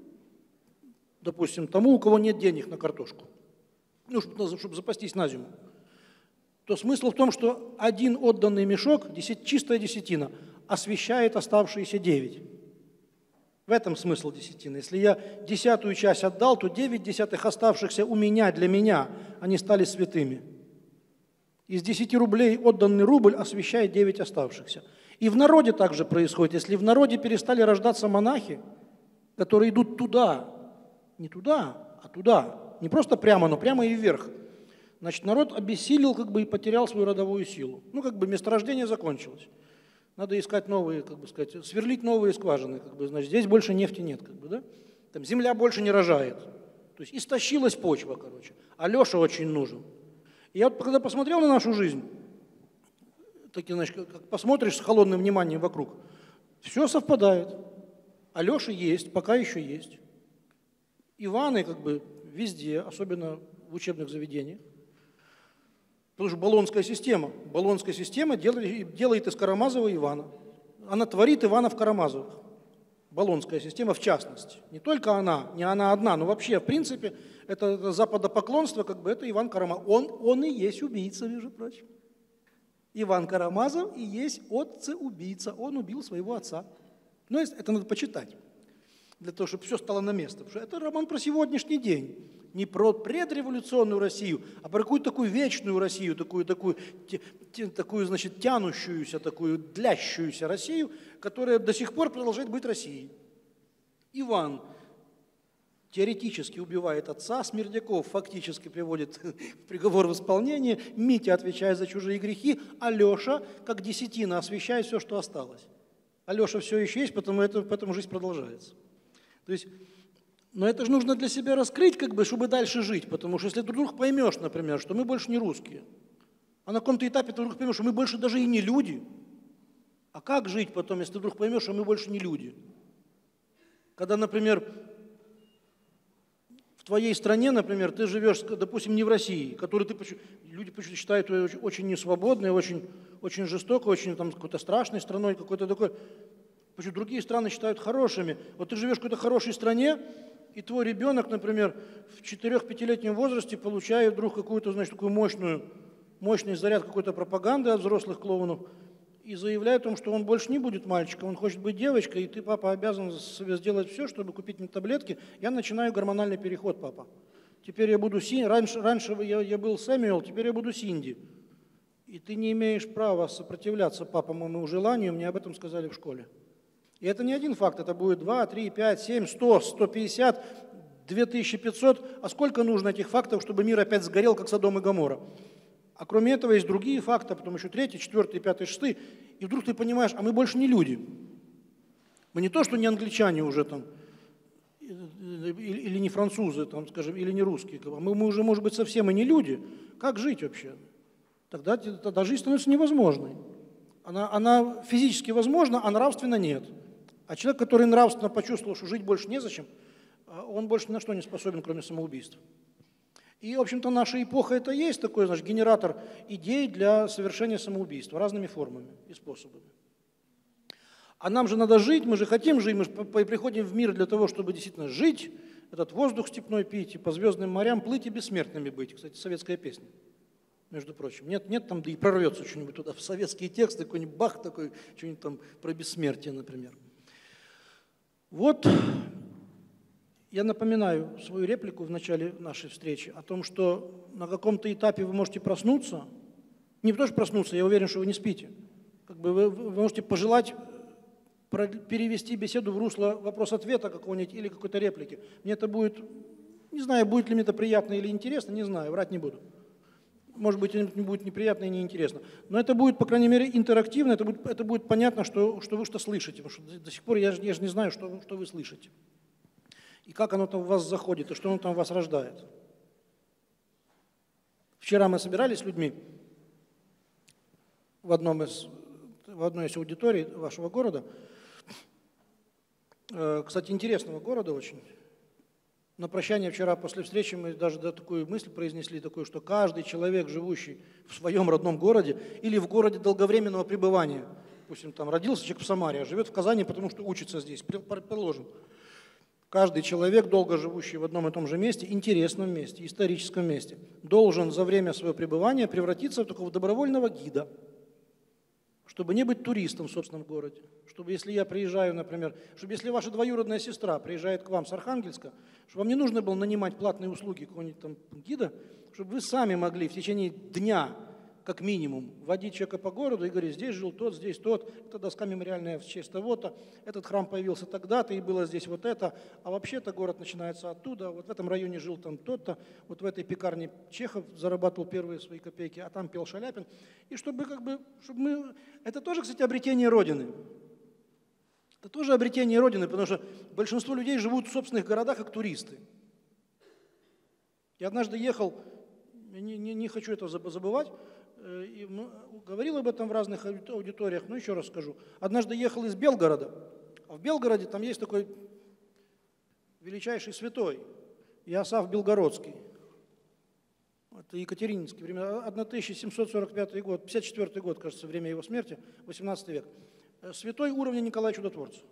допустим, тому, у кого нет денег на картошку, ну, чтобы, чтобы запастись на зиму, то смысл в том, что один отданный мешок, десять, чистая десятина, освещает оставшиеся девять. В этом смысл десятины. Если я десятую часть отдал, то девять десятых оставшихся у меня, для меня, они стали святыми. Из десяти рублей отданный рубль освещает девять оставшихся. И в народе также происходит. Если в народе перестали рождаться монахи, которые идут туда, не туда, а туда, не просто прямо, но прямо и вверх, значит, народ обессилел как бы и потерял свою родовую силу. Ну, как бы месторождение закончилось. Надо искать новые, как бы сказать, сверлить новые скважины, как бы, значит, здесь больше нефти нет, как бы, да? Там земля больше не рожает. То есть истощилась почва, короче. Алеша очень нужен. И я вот когда посмотрел на нашу жизнь, таки, значит, как посмотришь с холодным вниманием вокруг, все совпадает. Алеша есть, пока еще есть. Иваны как бы везде, особенно в учебных заведениях. Потому что Болонская система. Болонская система делает, делает из Карамазова Ивана. Она творит Иванов Карамазовых. Болонская система в частности. Не только она, не она одна, но вообще, в принципе, это, это западопоклонство, как бы это Иван Карамазов. Он, он и есть убийца, между прочим. Иван Карамазов и есть отца-убийца. Он убил своего отца. Но это надо почитать, для того, чтобы все стало на место. Потому что это роман про сегодняшний день. Не про предреволюционную Россию, а про какую-то такую вечную Россию, такую, такую, такую, значит, тянущуюся, такую длящуюся Россию, которая до сих пор продолжает быть Россией. Иван теоретически убивает отца, Смердяков фактически приводит приговор в исполнение, Митя отвечает за чужие грехи, Алеша, как десятина, освещает все, что осталось. Алеша все еще есть, потому это, поэтому жизнь продолжается. То есть, но это же нужно для себя раскрыть, как бы, чтобы дальше жить, потому что если ты вдруг поймешь, например, что мы больше не русские, а на каком-то этапе ты вдруг поймешь, что мы больше даже и не люди, а как жить потом, если ты вдруг поймешь, что мы больше не люди? Когда, например, в твоей стране, например, ты живешь, допустим, не в России, которую ты, люди почему-то считают ее очень несвободной, очень, очень жестокой, очень там, какой-то страшной страной, какой-то такой. Почему другие страны считают хорошими. Вот ты живешь в какой-то хорошей стране, и твой ребенок, например, в четырёх-пятилетнем возрасте получает вдруг какую-то, значит, такую мощную, мощный заряд какой-то пропаганды от взрослых клоунов и заявляет о том, что он больше не будет мальчиком, он хочет быть девочкой, и ты, папа, обязан себе сделать все, чтобы купить мне таблетки. Я начинаю гормональный переход, папа. Теперь я буду Синди. Раньше, раньше я, я был Сэмюэл, теперь я буду Синди. И ты не имеешь права сопротивляться, папа, моему желанию, мне об этом сказали в школе. И это не один факт, это будет два, три, пять, семь, сто, сто пятьдесят, две тысячи пятьсот. А сколько нужно этих фактов, чтобы мир опять сгорел, как Содом и Гоморра? А кроме этого есть другие факты, потом еще третий, четвертый, пятый, шестый. И вдруг ты понимаешь, а мы больше не люди. Мы не то, что не англичане уже там, или не французы, там, скажем, или не русские, мы, мы уже, может быть, совсем и не люди. Как жить вообще? Тогда, тогда жизнь становится невозможной. Она, она физически возможна, а нравственно нет. А человек, который нравственно почувствовал, что жить больше незачем, он больше ни на что не способен, кроме самоубийства. И, в общем-то, наша эпоха это есть такой, значит, генератор идей для совершения самоубийства разными формами и способами. А нам же надо жить, мы же хотим жить, мы же приходим в мир для того, чтобы действительно жить, этот воздух степной пить, и по звездным морям плыть и бессмертными быть. Кстати, советская песня, между прочим. Нет, нет, там да и прорвется что-нибудь туда, в советские тексты, какой-нибудь бах такой, что-нибудь там про бессмертие, например. Вот, я напоминаю свою реплику в начале нашей встречи о том, что на каком-то этапе вы можете проснуться, не потому что проснуться, я уверен, что вы не спите, как бы вы, вы можете пожелать перевести беседу в русло вопрос-ответа какого-нибудь или какой-то реплики. Мне это будет, не знаю, будет ли мне это приятно или интересно, не знаю, врать не буду. Может быть, это будет неприятно и неинтересно. Но это будет, по крайней мере, интерактивно, это будет, это будет понятно, что, что вы что слышите. Потому что до сих пор я, я же не знаю, что, что вы слышите. И как оно там в вас заходит, и что оно там в вас рождает. Вчера мы собирались с людьми в, одном из, в одной из аудиторий вашего города. Кстати, интересного города очень. На прощание вчера после встречи мы даже такую мысль произнесли, такую, что каждый человек, живущий в своем родном городе или в городе долговременного пребывания, допустим, там родился человек в Самаре, а живет в Казани, потому что учится здесь, предположим. Каждый человек, долго живущий в одном и том же месте, интересном месте, историческом месте, должен за время своего пребывания превратиться в такого добровольного гида, чтобы не быть туристом в собственном городе, чтобы если я приезжаю, например, чтобы если ваша двоюродная сестра приезжает к вам с Архангельска, чтобы вам не нужно было нанимать платные услуги какого-нибудь там гида, чтобы вы сами могли в течение дня, как минимум, водить человека по городу и говорить, здесь жил тот, здесь тот, эта доска мемориальная в честь того-то, этот храм появился тогда-то и было здесь вот это, а вообще-то город начинается оттуда, вот в этом районе жил там тот-то, вот в этой пекарне Чехов зарабатывал первые свои копейки, а там пел Шаляпин. И чтобы как бы, чтобы мы... Это тоже, кстати, обретение Родины. Это тоже обретение Родины, потому что большинство людей живут в собственных городах как туристы. Я однажды ехал, не, не, не хочу это забывать, и говорил об этом в разных аудиториях, но еще раз скажу. Однажды ехал из Белгорода, а в Белгороде там есть такой величайший святой, Иосаф Белгородский. Это Екатерининские времена, тысяча семьсот сорок пятый год, пятьдесят четвёртый год, кажется, время его смерти, восемнадцатый век. Святой уровня Николая Чудотворца.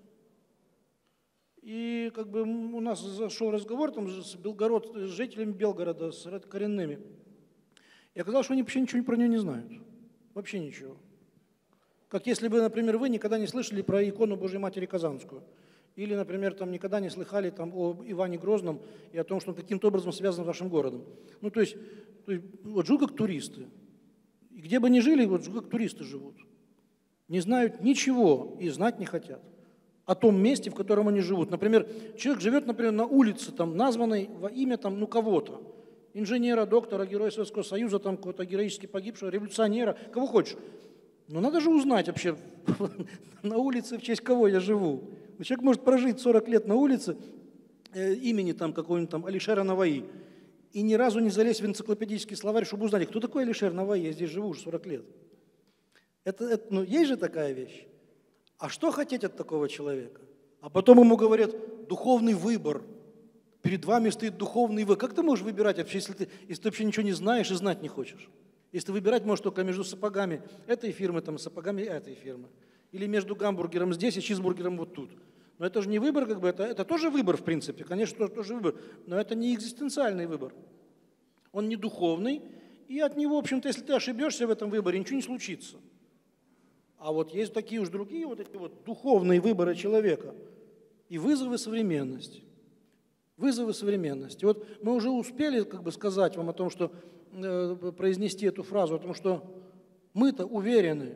И как бы у нас зашел разговор там с, Белгород, с жителями Белгорода, с коренными. И оказалось, что они вообще ничего про нее не знают. Вообще ничего. Как если бы, например, вы никогда не слышали про икону Божьей Матери Казанскую. Или, например, там никогда не слыхали там, о Иване Грозном и о том, что он каким-то образом связан с вашим городом. Ну, то есть, то есть вот живут как туристы. И где бы ни жили, вот как туристы живут. Не знают ничего и знать не хотят о том месте, в котором они живут. Например, человек живет, например, на улице, там, названной во имя там, ну, кого-то. Инженера, доктора, героя Советского Союза, там, какого-то героически погибшего, революционера, кого хочешь. Но надо же узнать вообще, на улице в честь кого я живу. Человек может прожить сорок лет на улице э, имени там, какого-нибудь там Алишера Наваи и ни разу не залезть в энциклопедический словарь, чтобы узнать, кто такой Алишер Наваи, я здесь живу уже сорок лет. Это, это, ну, есть же такая вещь. А что хотеть от такого человека? А потом ему говорят, духовный выбор. Перед вами стоит духовный выбор. Как ты можешь выбирать вообще, если ты, если ты вообще ничего не знаешь и знать не хочешь? Если ты выбирать можешь только между сапогами этой фирмы, там, сапогами этой фирмы. Или между гамбургером здесь и чизбургером вот тут. Но это же не выбор, как бы, это, это тоже выбор, в принципе. Конечно, тоже, тоже выбор. Но это не экзистенциальный выбор. Он не духовный. И от него, в общем-то, если ты ошибешься в этом выборе, ничего не случится. А вот есть такие уж другие вот эти вот духовные выборы человека и вызовы современности. Вызовы современности. Вот мы уже успели как бы сказать вам о том, что э, произнести эту фразу, о том, что мы-то уверены,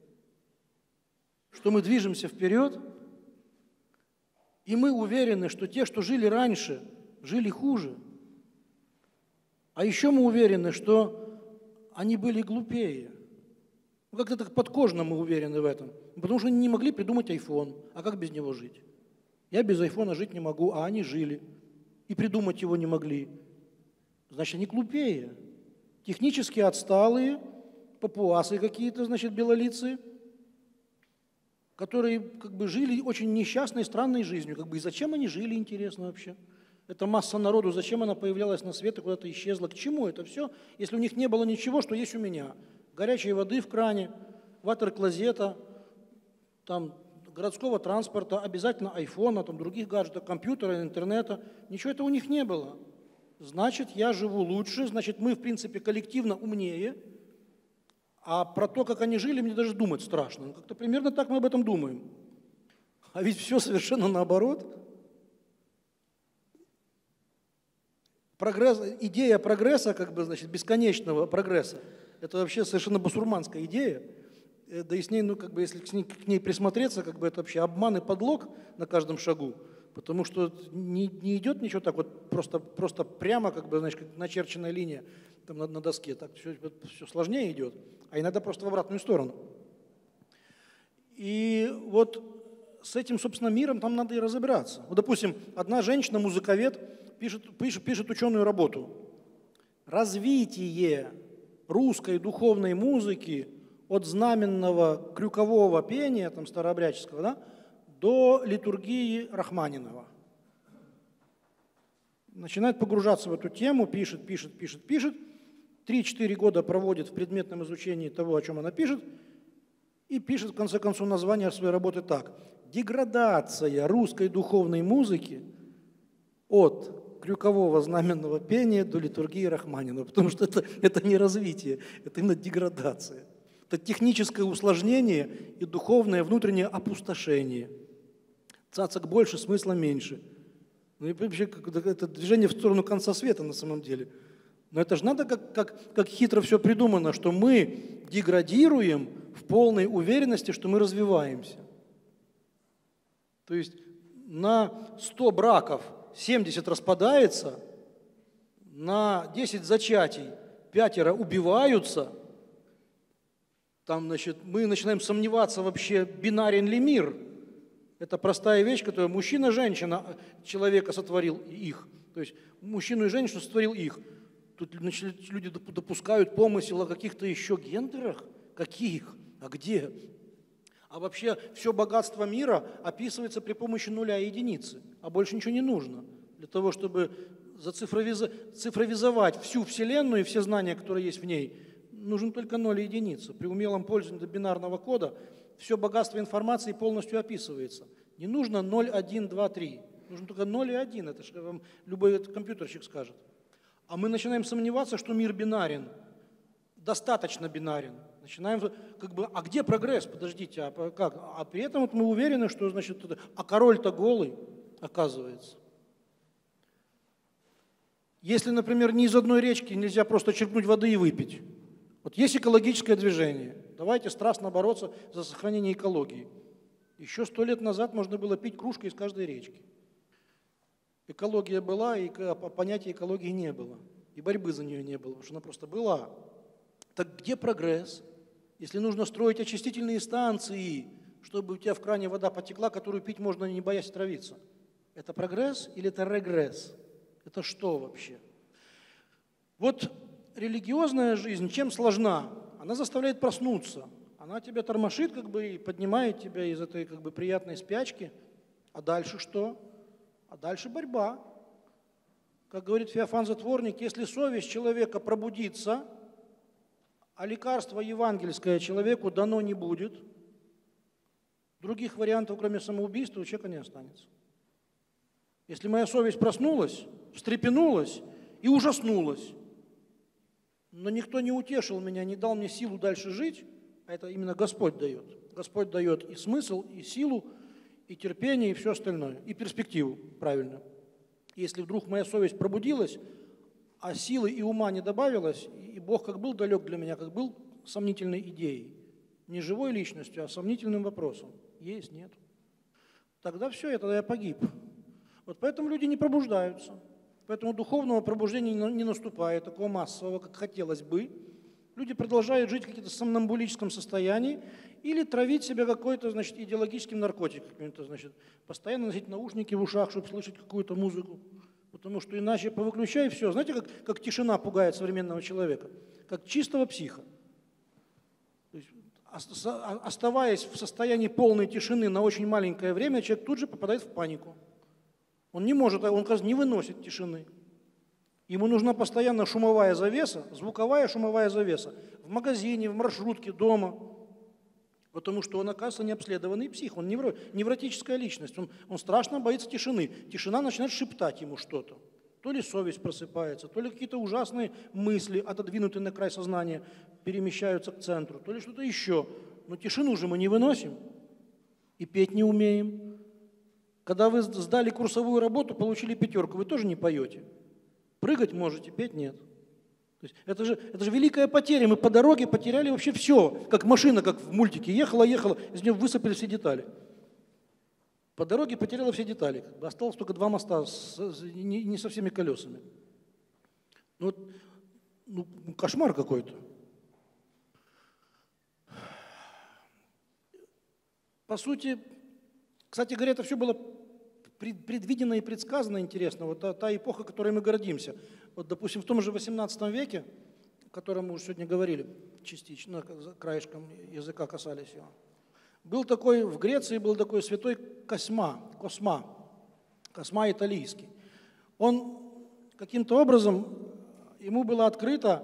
что мы движемся вперед, и мы уверены, что те, что жили раньше, жили хуже. А еще мы уверены, что они были глупее. Ну, как-то так подкожно мы уверены в этом. Потому что они не могли придумать айфон. А как без него жить? Я без айфона жить не могу, а они жили. И придумать его не могли. Значит, они глупее. Технически отсталые, папуасы какие-то, значит, белолицые, которые как бы жили очень несчастной, странной жизнью. Как бы и зачем они жили, интересно вообще? Эта масса народу, зачем она появлялась на свет и куда-то исчезла? К чему это все, если у них не было ничего, что есть у меня? Горячей воды в кране, ватер-клозета, там, городского транспорта, обязательно айфона, там, других гаджетов, компьютера, интернета. Ничего этого у них не было. Значит, я живу лучше, значит, мы, в принципе, коллективно умнее. А про то, как они жили, мне даже думать страшно. Ну, как-то примерно так мы об этом думаем. А ведь все совершенно наоборот. Прогресс, идея прогресса, как бы, значит, бесконечного прогресса, это вообще совершенно басурманская идея. Да и с ней, ну, как бы, если к ней, к ней присмотреться, как бы это вообще обман и подлог на каждом шагу. Потому что не, не идет ничего так вот просто, просто прямо, как бы, значит, как начерченная линия там, на, на доске. Так все, все сложнее идет, а иногда просто в обратную сторону. И вот с этим, собственно, миром там надо и разобраться. Вот, допустим, одна женщина, музыковед, пишет, пишет, пишет ученую работу. Развитие русской духовной музыки от знаменного крюкового пения, там, старообрядческого, да, до литургии Рахманинова. Начинает погружаться в эту тему, пишет, пишет, пишет, пишет. Три-четыре года проводит в предметном изучении того, о чем она пишет, и пишет, в конце концов, название своей работы так. «Деградация русской духовной музыки от крюкового знаменного пения до литургии Рахманинова». Потому что это, это не развитие, это именно деградация. Это техническое усложнение и духовное внутреннее опустошение. Цацок больше, смысла меньше. Ну и вообще это движение в сторону конца света на самом деле. Но это же надо, как, как, как хитро все придумано, что мы деградируем в полной уверенности, что мы развиваемся. То есть на сто браков семьдесят распадается, на десять зачатий пятеро убиваются. Там, значит, мы начинаем сомневаться вообще, бинарен ли мир. Это простая вещь, которую мужчина-женщина человека сотворил их. То есть мужчину и женщину сотворил их. Тут, значит, люди допускают помысел о каких-то еще гендерах. Каких? А где? А вообще все богатство мира описывается при помощи нуля и единицы. А больше ничего не нужно. Для того, чтобы зацифровизовать всю Вселенную и все знания, которые есть в ней, нужен только ноль и единица. При умелом пользовании бинарного кода все богатство информации полностью описывается. Не нужно ноль, один, два, три. Нужно только ноль и один. Это же вам любой компьютерщик скажет. А мы начинаем сомневаться, что мир бинарен. Достаточно бинарен. Начинаем, как бы, а где прогресс? Подождите, а как? А при этом вот мы уверены, что, значит, а король-то голый, оказывается. Если, например, ни из одной речки нельзя просто черпнуть воды и выпить. Вот есть экологическое движение. Давайте страстно бороться за сохранение экологии. Еще сто лет назад можно было пить кружкой из каждой речки. Экология была, и понятия экологии не было. И борьбы за нее не было, потому что она просто была. Так где прогресс? Если нужно строить очистительные станции, чтобы у тебя в кране вода потекла, которую пить можно, не боясь отравиться. Это прогресс или это регресс? Это что вообще? Вот религиозная жизнь чем сложна? Она заставляет проснуться. Она тебя тормошит, как бы, и поднимает тебя из этой, как бы, приятной спячки. А дальше что? А дальше борьба. Как говорит Феофан Затворник, если совесть человека пробудится, а лекарство евангельское человеку дано не будет, других вариантов, кроме самоубийства, у человека не останется. Если моя совесть проснулась, встрепенулась и ужаснулась, но никто не утешил меня, не дал мне силу дальше жить, а это именно Господь дает. Господь дает и смысл, и силу, и терпение, и все остальное, и перспективу, правильно. Если вдруг моя совесть пробудилась, а силы и ума не добавилось, и Бог как был далек для меня, как был сомнительной идеей, не живой личностью, а сомнительным вопросом. Есть, нет. Тогда все, я, тогда я погиб. Вот поэтому люди не пробуждаются. Поэтому духовного пробуждения не наступает, такого массового, как хотелось бы. Люди продолжают жить в каком-то сомнамбулическом состоянии или травить себя какой-то, значит, идеологическим наркотиком, каким-то, значит, постоянно носить наушники в ушах, чтобы слышать какую-то музыку. Потому что иначе повыключай все. Знаете, как, как тишина пугает современного человека? Как чистого психа. То есть, оставаясь в состоянии полной тишины на очень маленькое время, человек тут же попадает в панику. Он не может, он, кажется, не выносит тишины. Ему нужна постоянно шумовая завеса, звуковая шумовая завеса. В магазине, в маршрутке, дома. Потому что он, оказывается, необследованный псих, он невро, невротическая личность, он, он страшно боится тишины. Тишина начинает шептать ему что-то. То ли совесть просыпается, то ли какие-то ужасные мысли, отодвинутые на край сознания, перемещаются к центру, то ли что-то еще. Но тишину же мы не выносим и петь не умеем. Когда вы сдали курсовую работу, получили пятерку, вы тоже не поете. Прыгать можете, петь нет. То есть это же, это же великая потеря. Мы по дороге потеряли вообще все. Как машина, как в мультике. Ехала, ехала, из нее высыпали все детали. По дороге потеряла все детали. Осталось только два моста с, с, не, не со всеми колесами. Ну, ну, кошмар какой-то. По сути, кстати говоря, это все было предвидено и предсказано, интересно. Вот та, та эпоха, которой мы гордимся. Вот, допустим, в том же восемнадцатом веке, о котором мы уже сегодня говорили частично, краешком языка касались его, был такой, в Греции был такой святой Косма, Косма, Косма италийский. Он каким-то образом, ему было открыта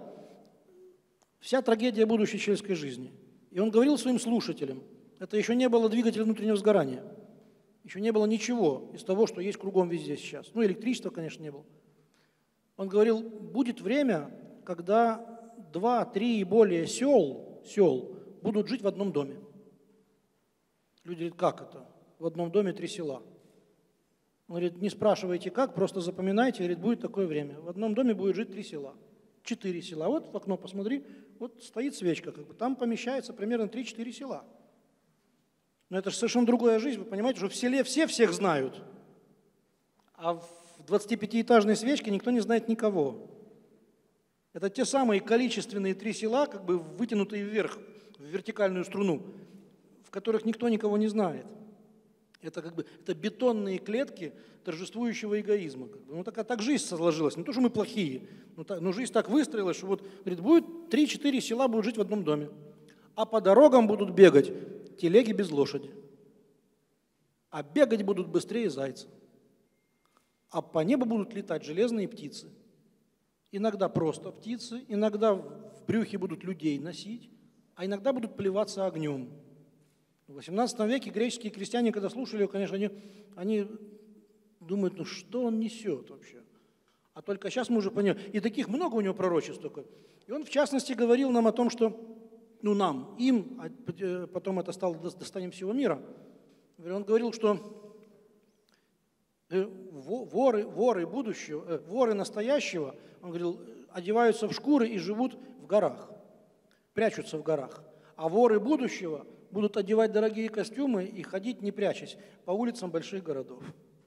вся трагедия будущей человеческой жизни. И он говорил своим слушателям, это еще не было двигателя внутреннего сгорания, еще не было ничего из того, что есть кругом везде сейчас. Ну, электричества, конечно, не было. Он говорил, будет время, когда два, три и более сел, сел будут жить в одном доме. Люди говорят, как это? В одном доме три села. Он говорит, не спрашивайте как, просто запоминайте, говорит, будет такое время. В одном доме будет жить три села, четыре села. Вот в окно посмотри, вот стоит свечка, как бы, там помещается примерно три-четыре села. Но это же совершенно другая жизнь, вы понимаете, что в селе все всех знают, а в двадцатипятиэтажной свечке никто не знает никого. Это те самые количественные три села, как бы вытянутые вверх, в вертикальную струну, в которых никто никого не знает. Это как бы это бетонные клетки торжествующего эгоизма. Как бы. Ну так, а так жизнь сложилась. Не то, что мы плохие, но, так, но жизнь так выстроилась, что вот, говорит, будет три-четыре села будут жить в одном доме, а по дорогам будут бегать телеги без лошади, а бегать будут быстрее зайца, а по небу будут летать железные птицы. Иногда просто птицы, иногда в брюхе будут людей носить, а иногда будут плеваться огнем. В восемнадцатом веке греческие крестьяне, когда слушали его, конечно, они, они думают, ну что он несет вообще? А только сейчас мы уже поняли. И таких много у него пророчеств только. И он, в частности, говорил нам о том, что, ну нам, им, а потом это стало достоянием всего мира, он говорил, что воры, воры будущего, воры настоящего, он говорил, одеваются в шкуры и живут в горах, прячутся в горах. А воры будущего будут одевать дорогие костюмы и ходить, не прячась, по улицам больших городов.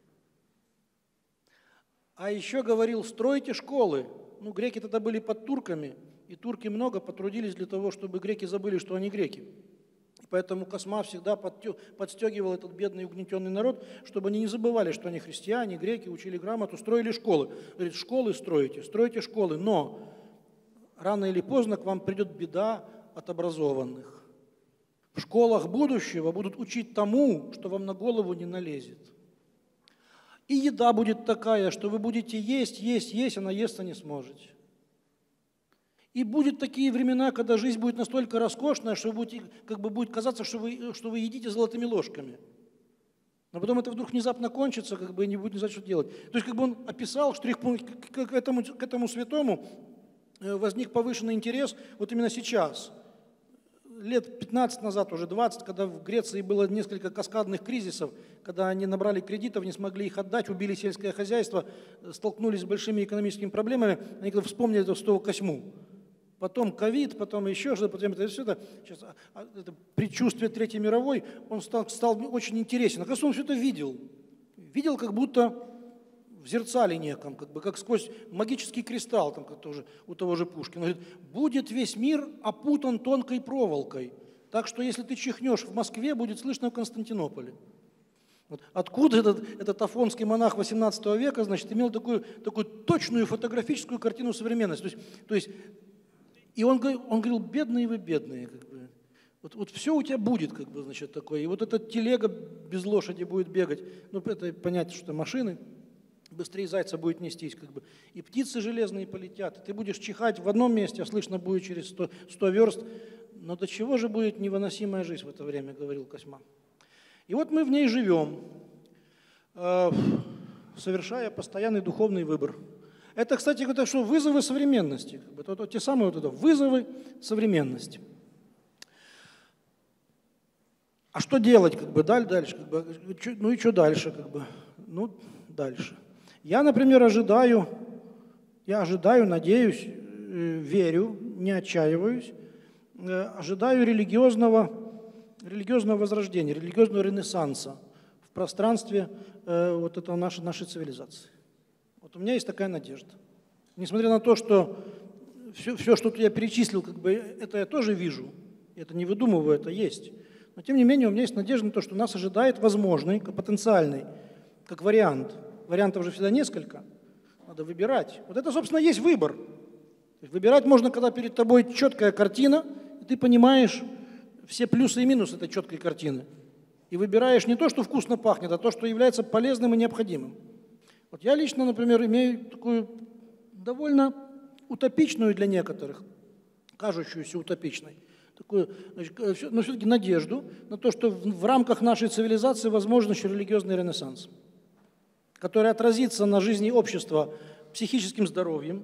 А еще говорил, стройте школы. Ну, греки тогда были под турками, и турки много потрудились для того, чтобы греки забыли, что они греки. И поэтому Косма всегда подстегивал этот бедный угнетенный народ, чтобы они не забывали, что они христиане, греки, учили грамоту, строили школы. Говорит, школы строите, стройте школы, но рано или поздно к вам придет беда от образованных. В школах будущего будут учить тому, что вам на голову не налезет. И еда будет такая, что вы будете есть, есть, есть, а наесться не сможете. И будут такие времена, когда жизнь будет настолько роскошная, что вы будете, как бы будет казаться, что вы, что вы едите золотыми ложками. Но потом это вдруг внезапно кончится, как бы и не будет не знать, что делать. То есть как бы он описал штрих-пункт к этому, к этому святому, возник повышенный интерес вот именно сейчас. Лет пятнадцать назад, уже двадцать, когда в Греции было несколько каскадных кризисов, когда они набрали кредитов, не смогли их отдать, убили сельское хозяйство, столкнулись с большими экономическими проблемами, они когда вспомнили эту святого Косьму. Потом ковид, потом еще что-то, потом это все это, сейчас, это предчувствие Третьей мировой, он стал, стал очень интересен. Оказывается, он все это видел. Видел, как будто в зерцале неком, как бы, как сквозь магический кристалл, там, как тоже, у того же Пушкина. Он говорит, будет весь мир опутан тонкой проволокой, так что если ты чихнешь в Москве, будет слышно в Константинополе. Вот. Откуда этот, этот афонский монах восемнадцатого века, значит, имел такую, такую точную фотографическую картину современности? То есть, то есть, и он, он говорил, бедные вы, бедные, как бы. Вот, вот все у тебя будет, как бы, значит, такое. И вот эта телега без лошади будет бегать. Ну, это понятно, что это машины. Быстрее зайца будет нестись, как бы. И птицы железные полетят. И ты будешь чихать в одном месте, а слышно будет через сто, сто верст. Но до чего же будет невыносимая жизнь в это время, говорил Косьма. И вот мы в ней живем, э, совершая постоянный духовный выбор. Это, кстати, это что, вызовы современности. Как бы, это, это те самые вот это, вызовы современности. А что делать, как бы, дальше, как бы, ну и что дальше, как бы, ну, дальше. Я, например, ожидаю, я ожидаю, надеюсь, верю, не отчаиваюсь, ожидаю религиозного, религиозного возрождения, религиозного ренессанса в пространстве э, вот этого нашей, нашей цивилизации. Вот у меня есть такая надежда. Несмотря на то, что все, все, что я перечислил, как бы, это я тоже вижу, это не выдумываю, это есть. Но тем не менее у меня есть надежда на то, что нас ожидает возможный, потенциальный, как вариант. Вариантов же всегда несколько, надо выбирать. Вот это, собственно, есть выбор. Выбирать можно, когда перед тобой четкая картина, и ты понимаешь все плюсы и минусы этой четкой картины. И выбираешь не то, что вкусно пахнет, а то, что является полезным и необходимым. Вот я лично, например, имею такую довольно утопичную для некоторых, кажущуюся утопичной, такую, значит, но все-таки надежду на то, что в, в рамках нашей цивилизации возможен еще религиозный ренессанс, который отразится на жизни общества психическим здоровьем,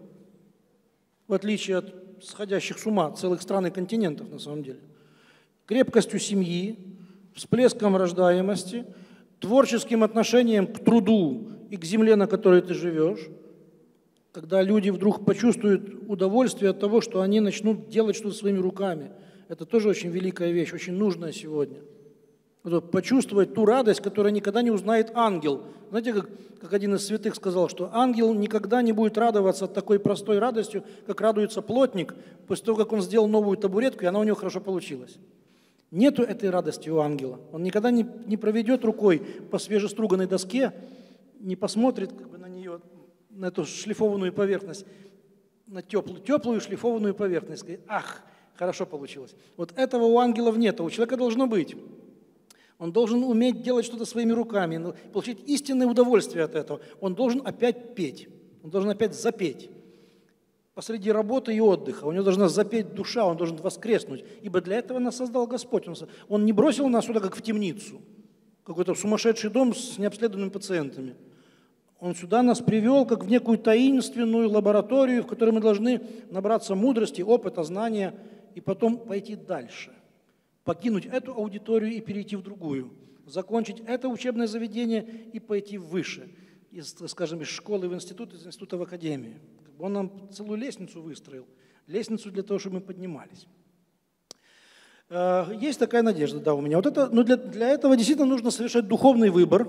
в отличие от сходящих с ума целых стран и континентов на самом деле, крепкостью семьи, всплеском рождаемости, творческим отношением к труду и к земле, на которой ты живешь, когда люди вдруг почувствуют удовольствие от того, что они начнут делать что-то своими руками. Это тоже очень великая вещь, очень нужная сегодня. Вот, почувствовать ту радость, которую никогда не узнает ангел. Знаете, как, как один из святых сказал, что ангел никогда не будет радоваться такой простой радостью, как радуется плотник, после того, как он сделал новую табуретку, и она у него хорошо получилась. Нету этой радости у ангела. Он никогда не, не проведет рукой по свежеструганной доске, не посмотрит как бы, на нее, на эту шлифованную поверхность, на теплую, теплую шлифованную поверхность, сказать, ах, хорошо получилось. Вот этого у ангелов нет, а у человека должно быть. Он должен уметь делать что-то своими руками, получить истинное удовольствие от этого. Он должен опять петь, он должен опять запеть. Посреди работы и отдыха. У него должна запеть душа, он должен воскреснуть. Ибо для этого нас создал Господь. Он, он не бросил нас сюда, как в темницу, какой-то сумасшедший дом с необследованными пациентами. Он сюда нас привел, как в некую таинственную лабораторию, в которой мы должны набраться мудрости, опыта, знания и потом пойти дальше. Покинуть эту аудиторию и перейти в другую. Закончить это учебное заведение и пойти выше. Из, скажем, из школы в институт, из института в академию. Он нам целую лестницу выстроил. Лестницу для того, чтобы мы поднимались. Есть такая надежда, да, у меня. Вот это, но для, для этого действительно нужно совершать духовный выбор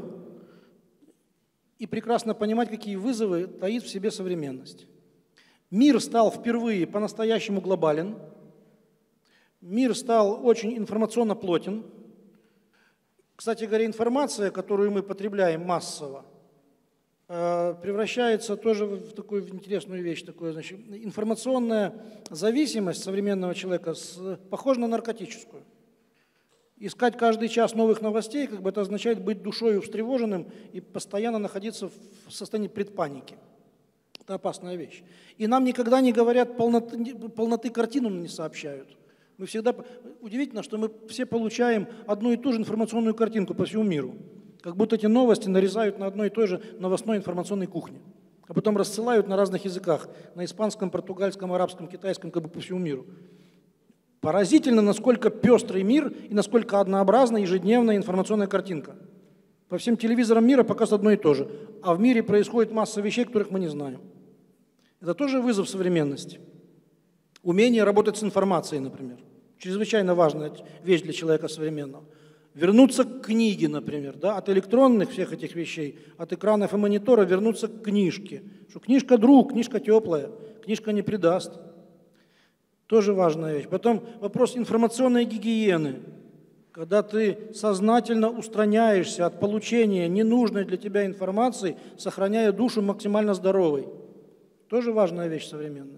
и прекрасно понимать, какие вызовы таит в себе современность. Мир стал впервые по-настоящему глобален. Мир стал очень информационно плотен. Кстати говоря, информация, которую мы потребляем массово, превращается тоже в такую в интересную вещь. Такую, значит, информационная зависимость современного человека с, похожа на наркотическую. Искать каждый час новых новостей, как бы это означает быть душою встревоженным и постоянно находиться в состоянии предпаники. Это опасная вещь. И нам никогда не говорят полноты, полноты картину, не сообщают. Мы всегда, удивительно, что мы все получаем одну и ту же информационную картинку по всему миру. Как будто эти новости нарезают на одной и той же новостной информационной кухне, а потом рассылают на разных языках, на испанском, португальском, арабском, китайском, как бы по всему миру. Поразительно, насколько пестрый мир и насколько однообразна ежедневная информационная картинка. По всем телевизорам мира показывают одно и то же, а в мире происходит масса вещей, которых мы не знаем. Это тоже вызов современности. Умение работать с информацией, например. Чрезвычайно важная вещь для человека современного. Вернуться к книге, например, да, от электронных всех этих вещей, от экранов и монитора вернуться к книжке. Что книжка друг, книжка теплая, книжка не предаст. Тоже важная вещь. Потом вопрос информационной гигиены. Когда ты сознательно устраняешься от получения ненужной для тебя информации, сохраняя душу максимально здоровой. Тоже важная вещь современная.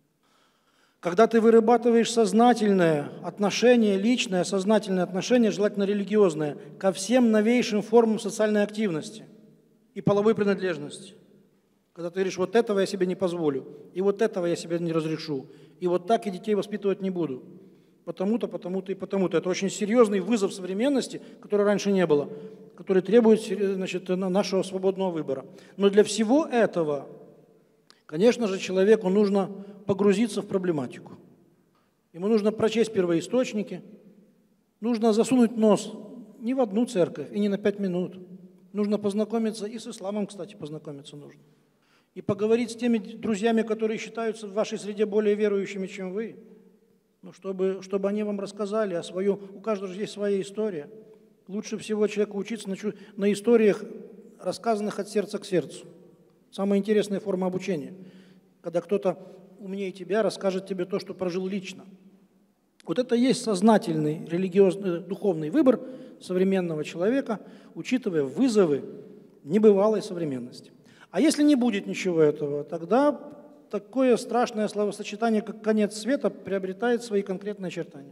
Когда ты вырабатываешь сознательное отношение, личное сознательное отношение, желательно религиозное, ко всем новейшим формам социальной активности и половой принадлежности. Когда ты говоришь, вот этого я себе не позволю, и вот этого я себе не разрешу, и вот так и детей воспитывать не буду. Потому-то, потому-то и потому-то. Это очень серьезный вызов современности, который раньше не было, который требует, значит, нашего свободного выбора. Но для всего этого, конечно же, человеку нужно погрузиться в проблематику. Ему нужно прочесть первоисточники, нужно засунуть нос не в одну церковь и не на пять минут. Нужно познакомиться, и с исламом, кстати, познакомиться нужно. И поговорить с теми друзьями, которые считаются в вашей среде более верующими, чем вы. Ну, чтобы, чтобы они вам рассказали о своем, у каждого же есть своя история. Лучше всего человеку учиться на, на историях, рассказанных от сердца к сердцу. Самая интересная форма обучения, когда кто-то умнее тебя расскажет тебе то, что прожил лично. Вот это и есть сознательный религиозный, духовный выбор современного человека, учитывая вызовы небывалой современности. А если не будет ничего этого, тогда такое страшное словосочетание, как конец света, приобретает свои конкретные очертания.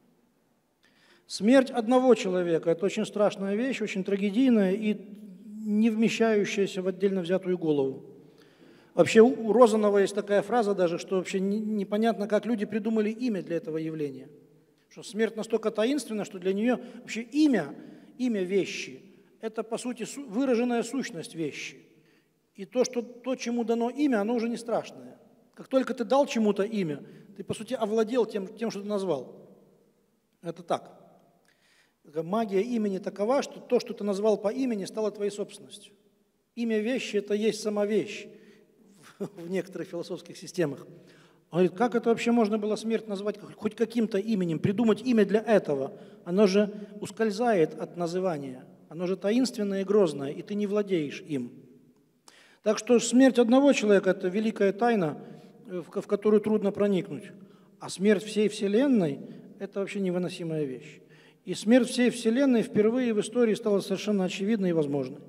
Смерть одного человека – это очень страшная вещь, очень трагедийная и не вмещающаяся в отдельно взятую голову. Вообще у Розанова есть такая фраза даже, что вообще непонятно, как люди придумали имя для этого явления. Что смерть настолько таинственна, что для нее вообще имя, имя вещи – это, по сути, выраженная сущность вещи. И то, что, то, чему дано имя, оно уже не страшное. Как только ты дал чему-то имя, ты, по сути, овладел тем, тем, что ты назвал. Это так. Магия имени такова, что то, что ты назвал по имени, стало твоей собственностью. Имя вещи – это есть сама вещь в некоторых философских системах. Он говорит, как это вообще можно было смерть назвать хоть каким-то именем, придумать имя для этого? Оно же ускользает от называния, оно же таинственное и грозное, и ты не владеешь им. Так что смерть одного человека – это великая тайна, в которую трудно проникнуть. А смерть всей Вселенной – это вообще невыносимая вещь. И смерть всей Вселенной впервые в истории стала совершенно очевидной и возможной.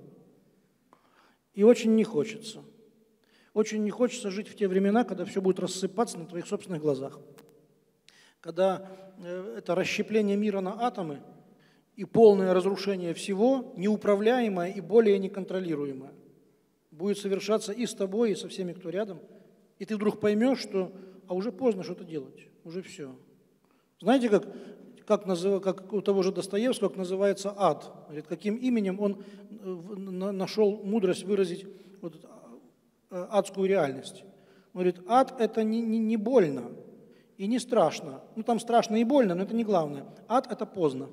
И очень не хочется. Очень не хочется жить в те времена, когда все будет рассыпаться на твоих собственных глазах. Когда это расщепление мира на атомы и полное разрушение всего, неуправляемое и более неконтролируемое, будет совершаться и с тобой, и со всеми, кто рядом. И ты вдруг поймешь, что а уже поздно что-то делать, уже все. Знаете, как, как, назыв, как у того же Достоевского, как называется ад? Говорит, каким именем он нашел мудрость выразить вот, адскую реальность. Он говорит, ад – это не, не, не больно и не страшно. Ну, там страшно и больно, но это не главное. Ад – это поздно.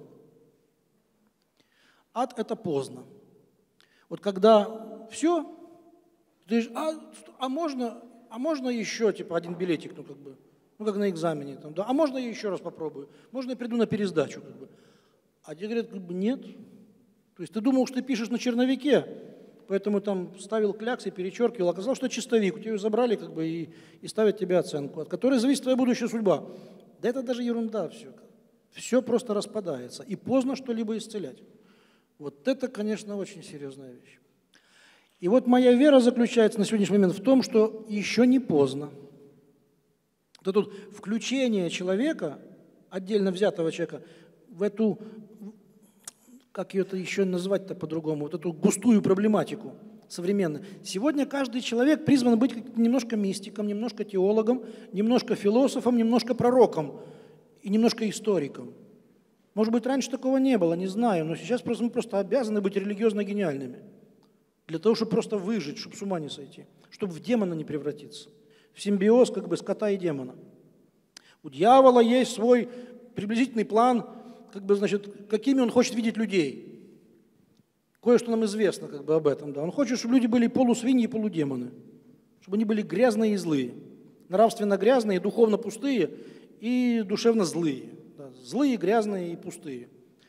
Ад – это поздно. Вот когда все, ты говоришь, а, а, можно, а можно еще, типа, один билетик, ну, как бы, ну, как на экзамене, там, да, а можно я еще раз попробую? Можно я приду на пересдачу, как бы? А тебе говорят, как бы, нет. То есть ты думал, что ты пишешь на черновике, поэтому там ставил кляксы, перечеркивал, оказалось, что чистовик, у тебя ее забрали, как бы, и, и ставят тебе оценку, от которой зависит твоя будущая судьба. Да это даже ерунда все. Все просто распадается, и поздно что-либо исцелять. Вот это, конечно, очень серьезная вещь. И вот моя вера заключается на сегодняшний момент в том, что еще не поздно. Вот это вот включение человека, отдельно взятого человека, в эту, как ее это еще назвать-то по-другому, вот эту густую проблематику современную. Сегодня каждый человек призван быть немножко мистиком, немножко теологом, немножко философом, немножко пророком и немножко историком. Может быть, раньше такого не было, не знаю, но сейчас просто, мы просто обязаны быть религиозно гениальными. Для того, чтобы просто выжить, чтобы с ума не сойти, чтобы в демона не превратиться. В симбиоз как бы скота и демона. У дьявола есть свой приблизительный план, как бы, значит, какими он хочет видеть людей. Кое-что нам известно как бы об этом. Да. Он хочет, чтобы люди были полусвиньи и полудемоны. Чтобы они были грязные и злые. Нравственно грязные, духовно пустые и душевно злые. Да. Злые, грязные и пустые.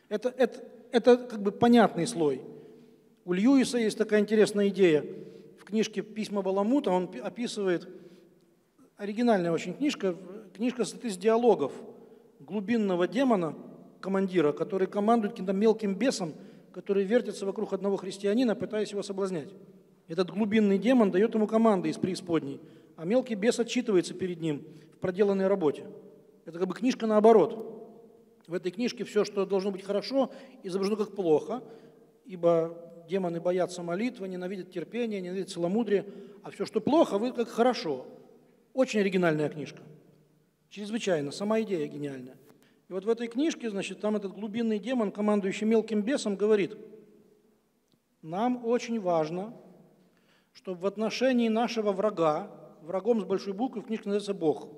Это, это, это как бы понятный слой. У Льюиса есть такая интересная идея. В книжке «Письма Баламута» он описывает, оригинальная очень книжка, книжка состоит из диалогов глубинного демона, командира, который командует каким-то мелким бесом, который вертится вокруг одного христианина, пытаясь его соблазнять. Этот глубинный демон дает ему команды из преисподней, а мелкий бес отчитывается перед ним в проделанной работе. Это как бы книжка наоборот. В этой книжке все, что должно быть хорошо, изображено как плохо, ибо демоны боятся молитвы, ненавидят терпение, ненавидят целомудрие, а все, что плохо, вы как хорошо. Очень оригинальная книжка. Чрезвычайно, сама идея гениальная. И вот в этой книжке, значит, там этот глубинный демон, командующий мелким бесом, говорит: нам очень важно, чтобы в отношении нашего врага, врагом с большой буквы в книжке называется Бог,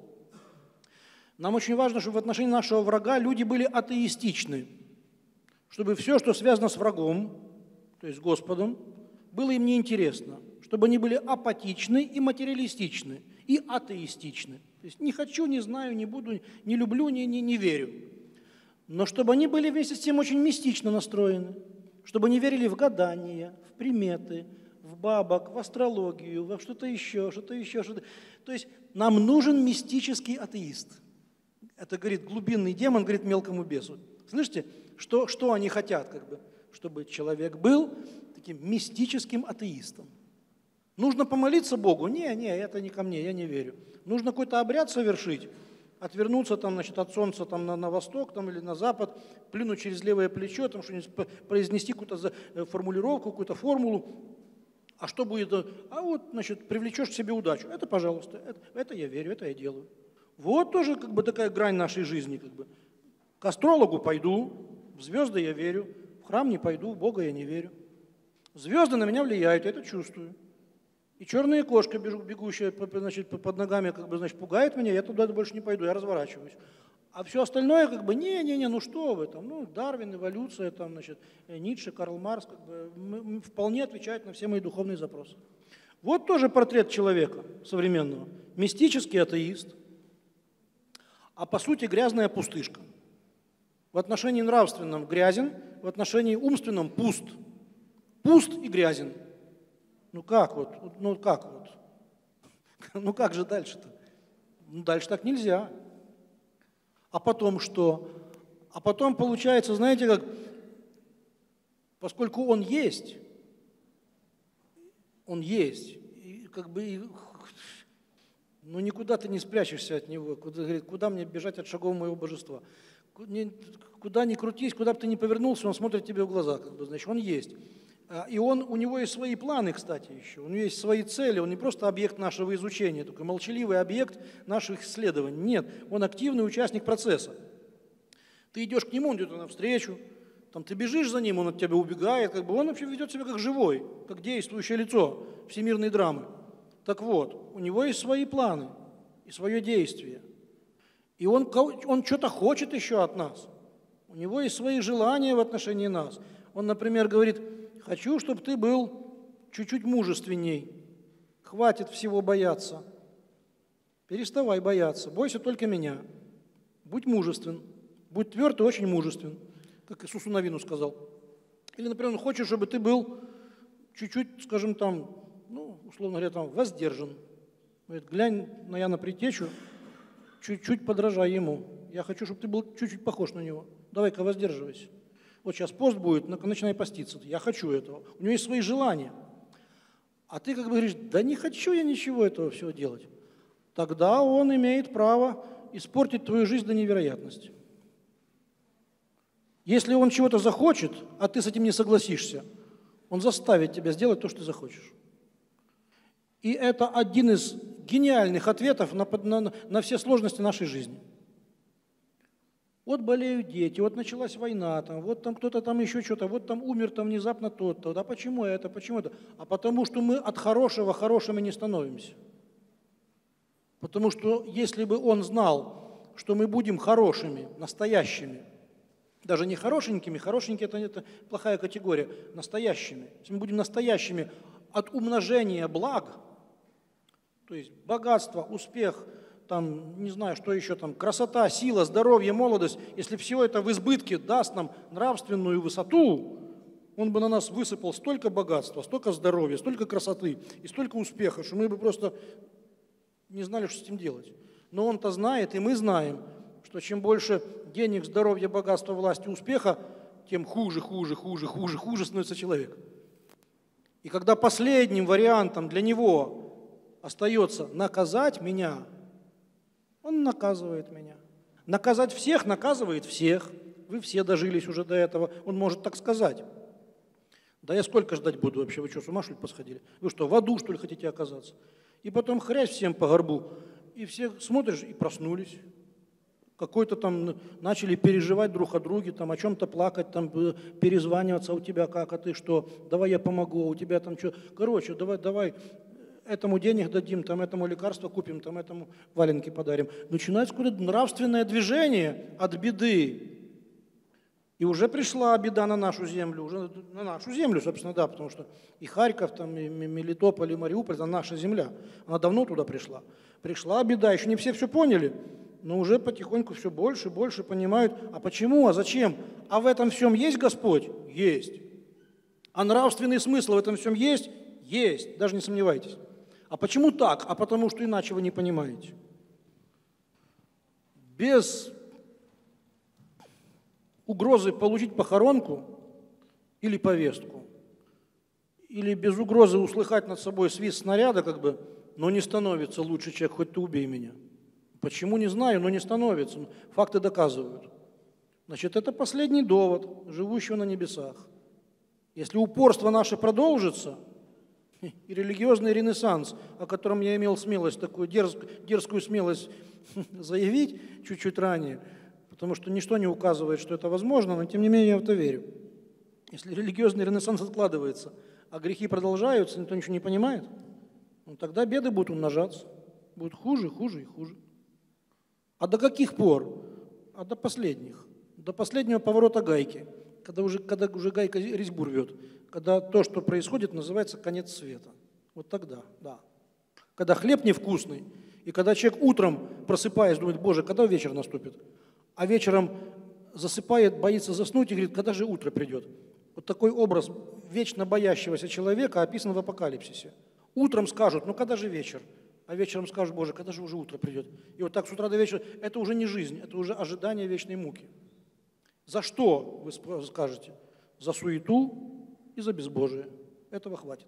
нам очень важно, чтобы в отношении нашего врага люди были атеистичны, чтобы все, что связано с врагом, то есть Господом, было им неинтересно, чтобы они были апатичны и материалистичны, и атеистичны. То есть не хочу, не знаю, не буду, не люблю, не, не, не верю. Но чтобы они были вместе с тем очень мистично настроены, чтобы они верили в гадания, в приметы, в бабок, в астрологию, во что-то еще, что-то еще, что-то. То есть нам нужен мистический атеист. Это, говорит, глубинный демон, говорит мелкому бесу. Слышите, что, что они хотят, как бы? Чтобы человек был таким мистическим атеистом. Нужно помолиться Богу? Не, не, это не ко мне, я не верю. Нужно какой-то обряд совершить, отвернуться там, значит, от солнца там, на, на восток там, или на запад, плюнуть через левое плечо, там, что-нибудь произнести какую-то формулировку, какую-то формулу. А что будет? А вот, значит, привлечешь к себе удачу. Это, пожалуйста, это, это я верю, это я делаю. Вот тоже как бы такая грань нашей жизни. Как бы. К астрологу пойду, в звезды я верю, в храм не пойду, в Бога я не верю. Звезды на меня влияют, я это чувствую. И черная кошка, бегущая значит, под ногами, как бы, значит, пугает меня, я туда больше не пойду, я разворачиваюсь. А все остальное, как бы, не-не-не, ну что вы там, ну, Дарвин, эволюция, там, значит, Ницше, Карл Маркс, как бы, вполне отвечают на все мои духовные запросы. Вот тоже портрет человека современного. Мистический атеист, а по сути грязная пустышка. В отношении нравственном грязен, в отношении умственном пуст. Пуст и грязен. Ну как вот, ну как вот, ну как же дальше-то? Ну дальше так нельзя. А потом что? А потом получается, знаете, как, поскольку он есть, он есть, и как бы, ну никуда ты не спрячешься от него, куда, говорит, куда мне бежать от шагов моего божества? Куда ни крутись, куда бы ты ни повернулся, он смотрит тебе в глаза, как бы, значит, он есть. И он, у него есть свои планы, кстати, еще. У него есть свои цели. Он не просто объект нашего изучения, только молчаливый объект наших исследований. Нет, он активный участник процесса. Ты идешь к нему, он идет навстречу, там, ты бежишь за ним, он от тебя убегает. Как бы он вообще ведет себя как живой, как действующее лицо всемирной драмы. Так вот, у него есть свои планы и свое действие. И он, он что-то хочет еще от нас. У него есть свои желания в отношении нас. Он, например, говорит: хочу, чтобы ты был чуть-чуть мужественней. Хватит всего бояться. Переставай бояться. Бойся только меня. Будь мужествен. Будь тверд и очень мужествен. Как Иисусу Навину сказал. Или, например, он хочет, чтобы ты был чуть-чуть, скажем там, ну, условно говоря, там, воздержан. Говорит: глянь на Яна Предтечу, чуть-чуть подражай ему. Я хочу, чтобы ты был чуть-чуть похож на него. Давай-ка воздерживайся. Вот сейчас пост будет, начинай поститься. Я хочу этого. У него есть свои желания. А ты как бы говоришь: да не хочу я ничего этого всего делать. Тогда он имеет право испортить твою жизнь до невероятности. Если он чего-то захочет, а ты с этим не согласишься, он заставит тебя сделать то, что ты захочешь. И это один из гениальных ответов на, на, на все сложности нашей жизни. Вот болеют дети, вот началась война, там, вот там кто-то там еще что-то, вот там умер там внезапно тот-то. Да почему это, почему это? А потому что мы от хорошего хорошими не становимся. Потому что если бы он знал, что мы будем хорошими, настоящими, даже не хорошенькими, хорошенькие это, это плохая категория, настоящими. Если мы будем настоящими от умножения благ, то есть богатство, успех, там, не знаю, что еще там, красота, сила, здоровье, молодость, если все это в избытке даст нам нравственную высоту, Он бы на нас высыпал столько богатства, столько здоровья, столько красоты и столько успеха, что мы бы просто не знали, что с этим делать. Но Он-то знает, и мы знаем, что чем больше денег, здоровья, богатства, власти, успеха, тем хуже, хуже, хуже, хуже, хуже становится человек. И когда последним вариантом для него остается наказать меня, Он наказывает меня. Наказать всех наказывает всех. Вы все дожились уже до этого. Он может так сказать. Да я сколько ждать буду вообще? Вы что, с ума что ли посходили? Вы что, в аду что ли хотите оказаться? И потом хрясь всем по горбу. И все смотришь и проснулись. Какой-то там начали переживать друг о друге, там о чем-то плакать, там перезваниваться, а у тебя как, а ты что? Давай я помогу, а у тебя там что? Короче, давай, давай. Этому денег дадим, там этому лекарство купим, там этому валенки подарим. Начинается какое-то нравственное движение от беды. И уже пришла беда на нашу землю, уже на нашу землю, собственно, да, потому что и Харьков, там, и Мелитополь, и Мариуполь – это наша земля. Она давно туда пришла. Пришла беда, еще не все все поняли, но уже потихоньку все больше и больше понимают, а почему, а зачем? А в этом всем есть Господь? Есть. А нравственный смысл в этом всем есть? Есть, даже не сомневайтесь. А почему так? А потому что иначе вы не понимаете. Без угрозы получить похоронку или повестку, или без угрозы услыхать над собой свист снаряда, как бы, но не становится лучше человек, хоть ты убей меня. Почему, не знаю, но не становится. Факты доказывают. Значит, это последний довод живущего на небесах. Если упорство наше продолжится, и религиозный ренессанс, о котором я имел смелость, такую дерзкую, дерзкую смелость заявить чуть-чуть ранее, потому что ничто не указывает, что это возможно, но тем не менее я в это верю. Если религиозный ренессанс откладывается, а грехи продолжаются, никто ничего не понимает, ну, тогда беды будут умножаться, будут хуже, хуже и хуже. А до каких пор? А до последних, до последнего поворота гайки, когда уже, когда уже гайка резьбу рвет, когда то, что происходит, называется конец света. Вот тогда, да. Когда хлеб невкусный, и когда человек утром, просыпаясь, думает, Боже, когда вечер наступит? А вечером засыпает, боится заснуть и говорит, когда же утро придет? Вот такой образ вечно боящегося человека описан в Апокалипсисе. Утром скажут, ну когда же вечер? А вечером скажут, Боже, когда же уже утро придет? И вот так с утра до вечера, это уже не жизнь, это уже ожидание вечной муки. За что, вы скажете? За суету и за безбожие. Этого хватит.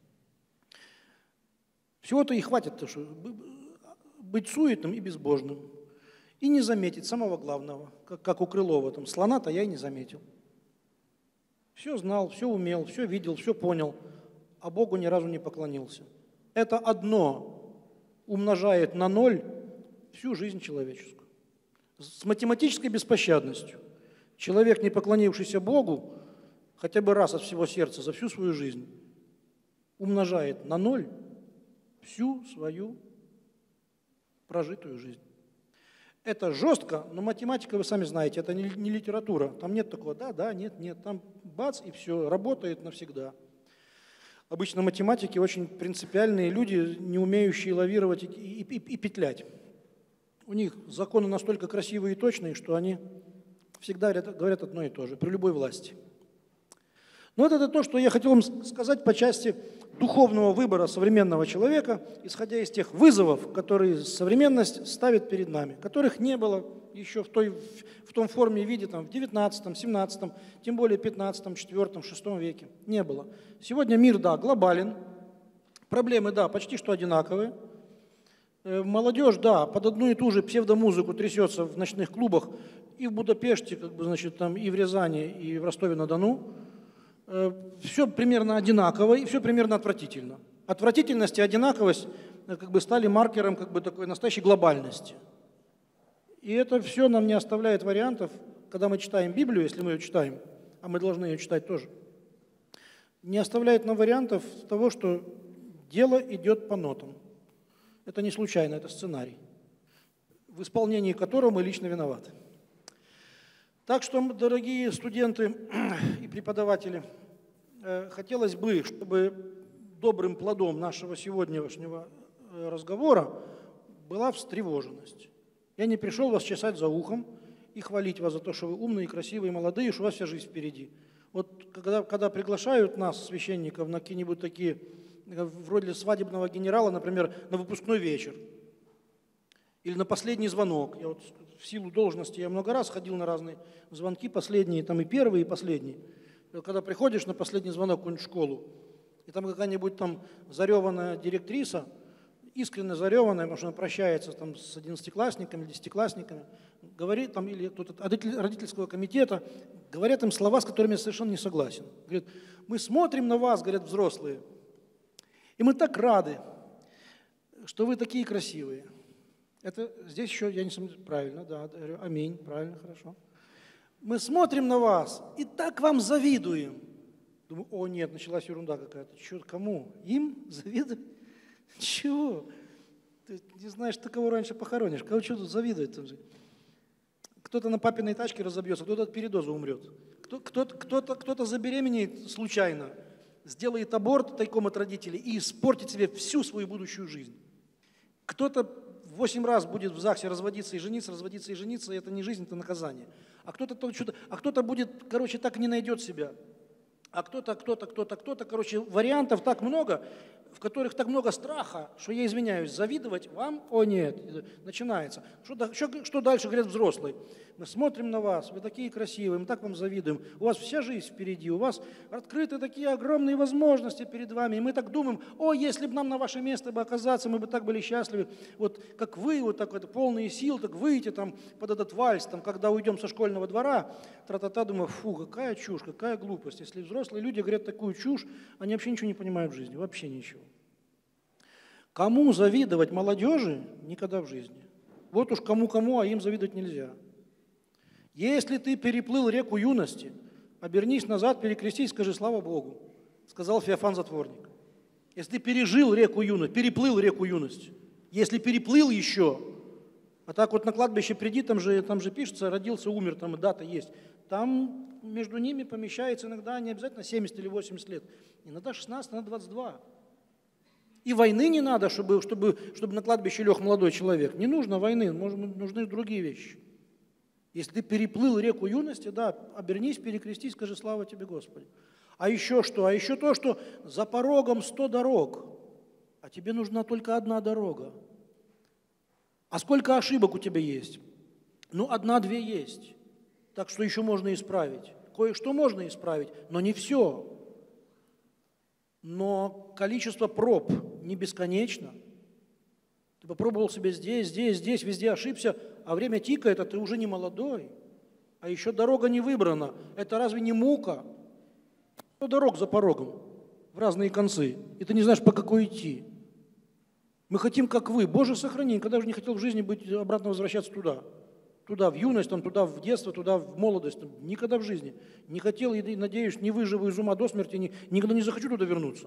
Всего-то и хватит, что быть суетным и безбожным. И не заметить самого главного, как, как у Крылова, там, слона-то я и не заметил. Все знал, все умел, все видел, все понял, а Богу ни разу не поклонился. Это одно умножает на ноль всю жизнь человеческую. С математической беспощадностью. Человек, не поклонившийся Богу, хотя бы раз от всего сердца за всю свою жизнь, умножает на ноль всю свою прожитую жизнь. Это жестко, но математика, вы сами знаете, это не, не литература. Там нет такого, да, да, нет, нет. Там бац, и все, работает навсегда. Обычно математики очень принципиальные люди, не умеющие лавировать и, и, и, и петлять. У них законы настолько красивые и точные, что они всегда говорят одно и то же, при любой власти. Но вот это то, что я хотел вам сказать по части духовного выбора современного человека, исходя из тех вызовов, которые современность ставит перед нами, которых не было еще в, той, в том форме и виде там, в девятнадцатом, семнадцатом, тем более пятнадцатом, четвёртом, шестом веке. Не было. Сегодня мир, да, глобален, проблемы, да, почти что одинаковые. Молодежь, да, под одну и ту же псевдомузыку трясется в ночных клубах и в Будапеште, как бы, значит, там, и в Рязани, и в Ростове-на-Дону. Все примерно одинаково и все примерно отвратительно. Отвратительность и одинаковость как бы стали маркером как бы такой настоящей глобальности. И это все нам не оставляет вариантов, когда мы читаем Библию, если мы ее читаем, а мы должны ее читать тоже, не оставляет нам вариантов того, что дело идет по нотам. Это не случайно, это сценарий, в исполнении которого мы лично виноваты. Так что, дорогие студенты и преподаватели, хотелось бы, чтобы добрым плодом нашего сегодняшнего разговора была встревоженность. Я не пришел вас чесать за ухом и хвалить вас за то, что вы умные, красивые, молодые, что у вас вся жизнь впереди. Вот когда, когда приглашают нас, священников, на какие-нибудь такие, вроде свадебного генерала, например, на выпускной вечер или на последний звонок. Я вот в силу должности я много раз ходил на разные звонки, последние, там и первые, и последние. Когда приходишь на последний звонок в какую-нибудь школу, и там какая-нибудь там зареванная директриса, искренне зареванная, потому что она прощается там с одиннадцатиклассниками, десятиклассниками, говорит там, или тут от родительского комитета, говорят им слова, с которыми я совершенно не согласен. Говорит, мы смотрим на вас, говорят взрослые, и мы так рады, что вы такие красивые. Это здесь еще, я не сомневаюсь, правильно, да, аминь, правильно, хорошо. Мы смотрим на вас и так вам завидуем. Думаю, о нет, началась ерунда какая-то. Что, кому? Им завидовать? Чего? Ты не знаешь, ты кого раньше похоронишь. Кого что тут завидовать? Кто-то на папиной тачке разобьется, кто-то от передоза умрет. Кто-то, кто-то, кто-то забеременеет случайно, сделает аборт тайком от родителей и испортит себе всю свою будущую жизнь. Кто-то восемь раз будет в ЗАГСе разводиться и жениться, разводиться и жениться, и это не жизнь, это наказание. А кто-то, что-то, а кто-то будет, короче, так и не найдет себя. А кто-то, кто-то, кто-то, кто-то, короче, вариантов так много, в которых так много страха, что я извиняюсь, завидовать вам, о нет, начинается. Что, что, что дальше говорят взрослые? Мы смотрим на вас, вы такие красивые, мы так вам завидуем, у вас вся жизнь впереди, у вас открыты такие огромные возможности перед вами, и мы так думаем, о, если бы нам на ваше место бы оказаться, мы бы так были счастливы, вот как вы, вот так вот, полные сил, так выйти там под этот вальс, там, когда уйдем со школьного двора, тра-та-та, думаю, фу, какая чушь, какая глупость. Если взрослые люди говорят такую чушь, они вообще ничего не понимают в жизни, вообще ничего. Кому завидовать молодежи? Никогда в жизни. Вот уж кому-кому, а им завидовать нельзя. Если ты переплыл реку юности, обернись назад, перекрестись, скажи «Слава Богу», сказал Феофан Затворник. Если ты пережил реку юности, переплыл реку юности, если переплыл еще, а так вот на кладбище приди, там же, там же пишется, родился, умер, там дата есть, там между ними помещается иногда не обязательно семьдесят или восемьдесят лет, иногда шестнадцать, иногда двадцать два. И войны не надо, чтобы, чтобы, чтобы на кладбище лег молодой человек. Не нужно войны, нужны другие вещи. Если ты переплыл реку юности, да, обернись, перекрестись, скажи «Слава тебе, Господи». А еще что? А еще то, что за порогом сто дорог, а тебе нужна только одна дорога. А сколько ошибок у тебя есть? Ну, одна-две есть. Так что еще можно исправить. Кое-что можно исправить, но не все. Но количество проб не бесконечно. Ты попробовал себя здесь, здесь, здесь, везде ошибся, а время тикает, а ты уже не молодой. А еще дорога не выбрана. Это разве не мука? Сто дорог за порогом в разные концы, и ты не знаешь, по какой идти. Мы хотим, как вы. Боже, сохрани, когда же не хотел в жизни быть, обратно возвращаться туда. Туда, в юность, там, туда, в детство, туда, в молодость. Там, никогда в жизни. Не хотел, и, надеюсь, не выживу из ума до смерти, не, никогда не захочу туда вернуться.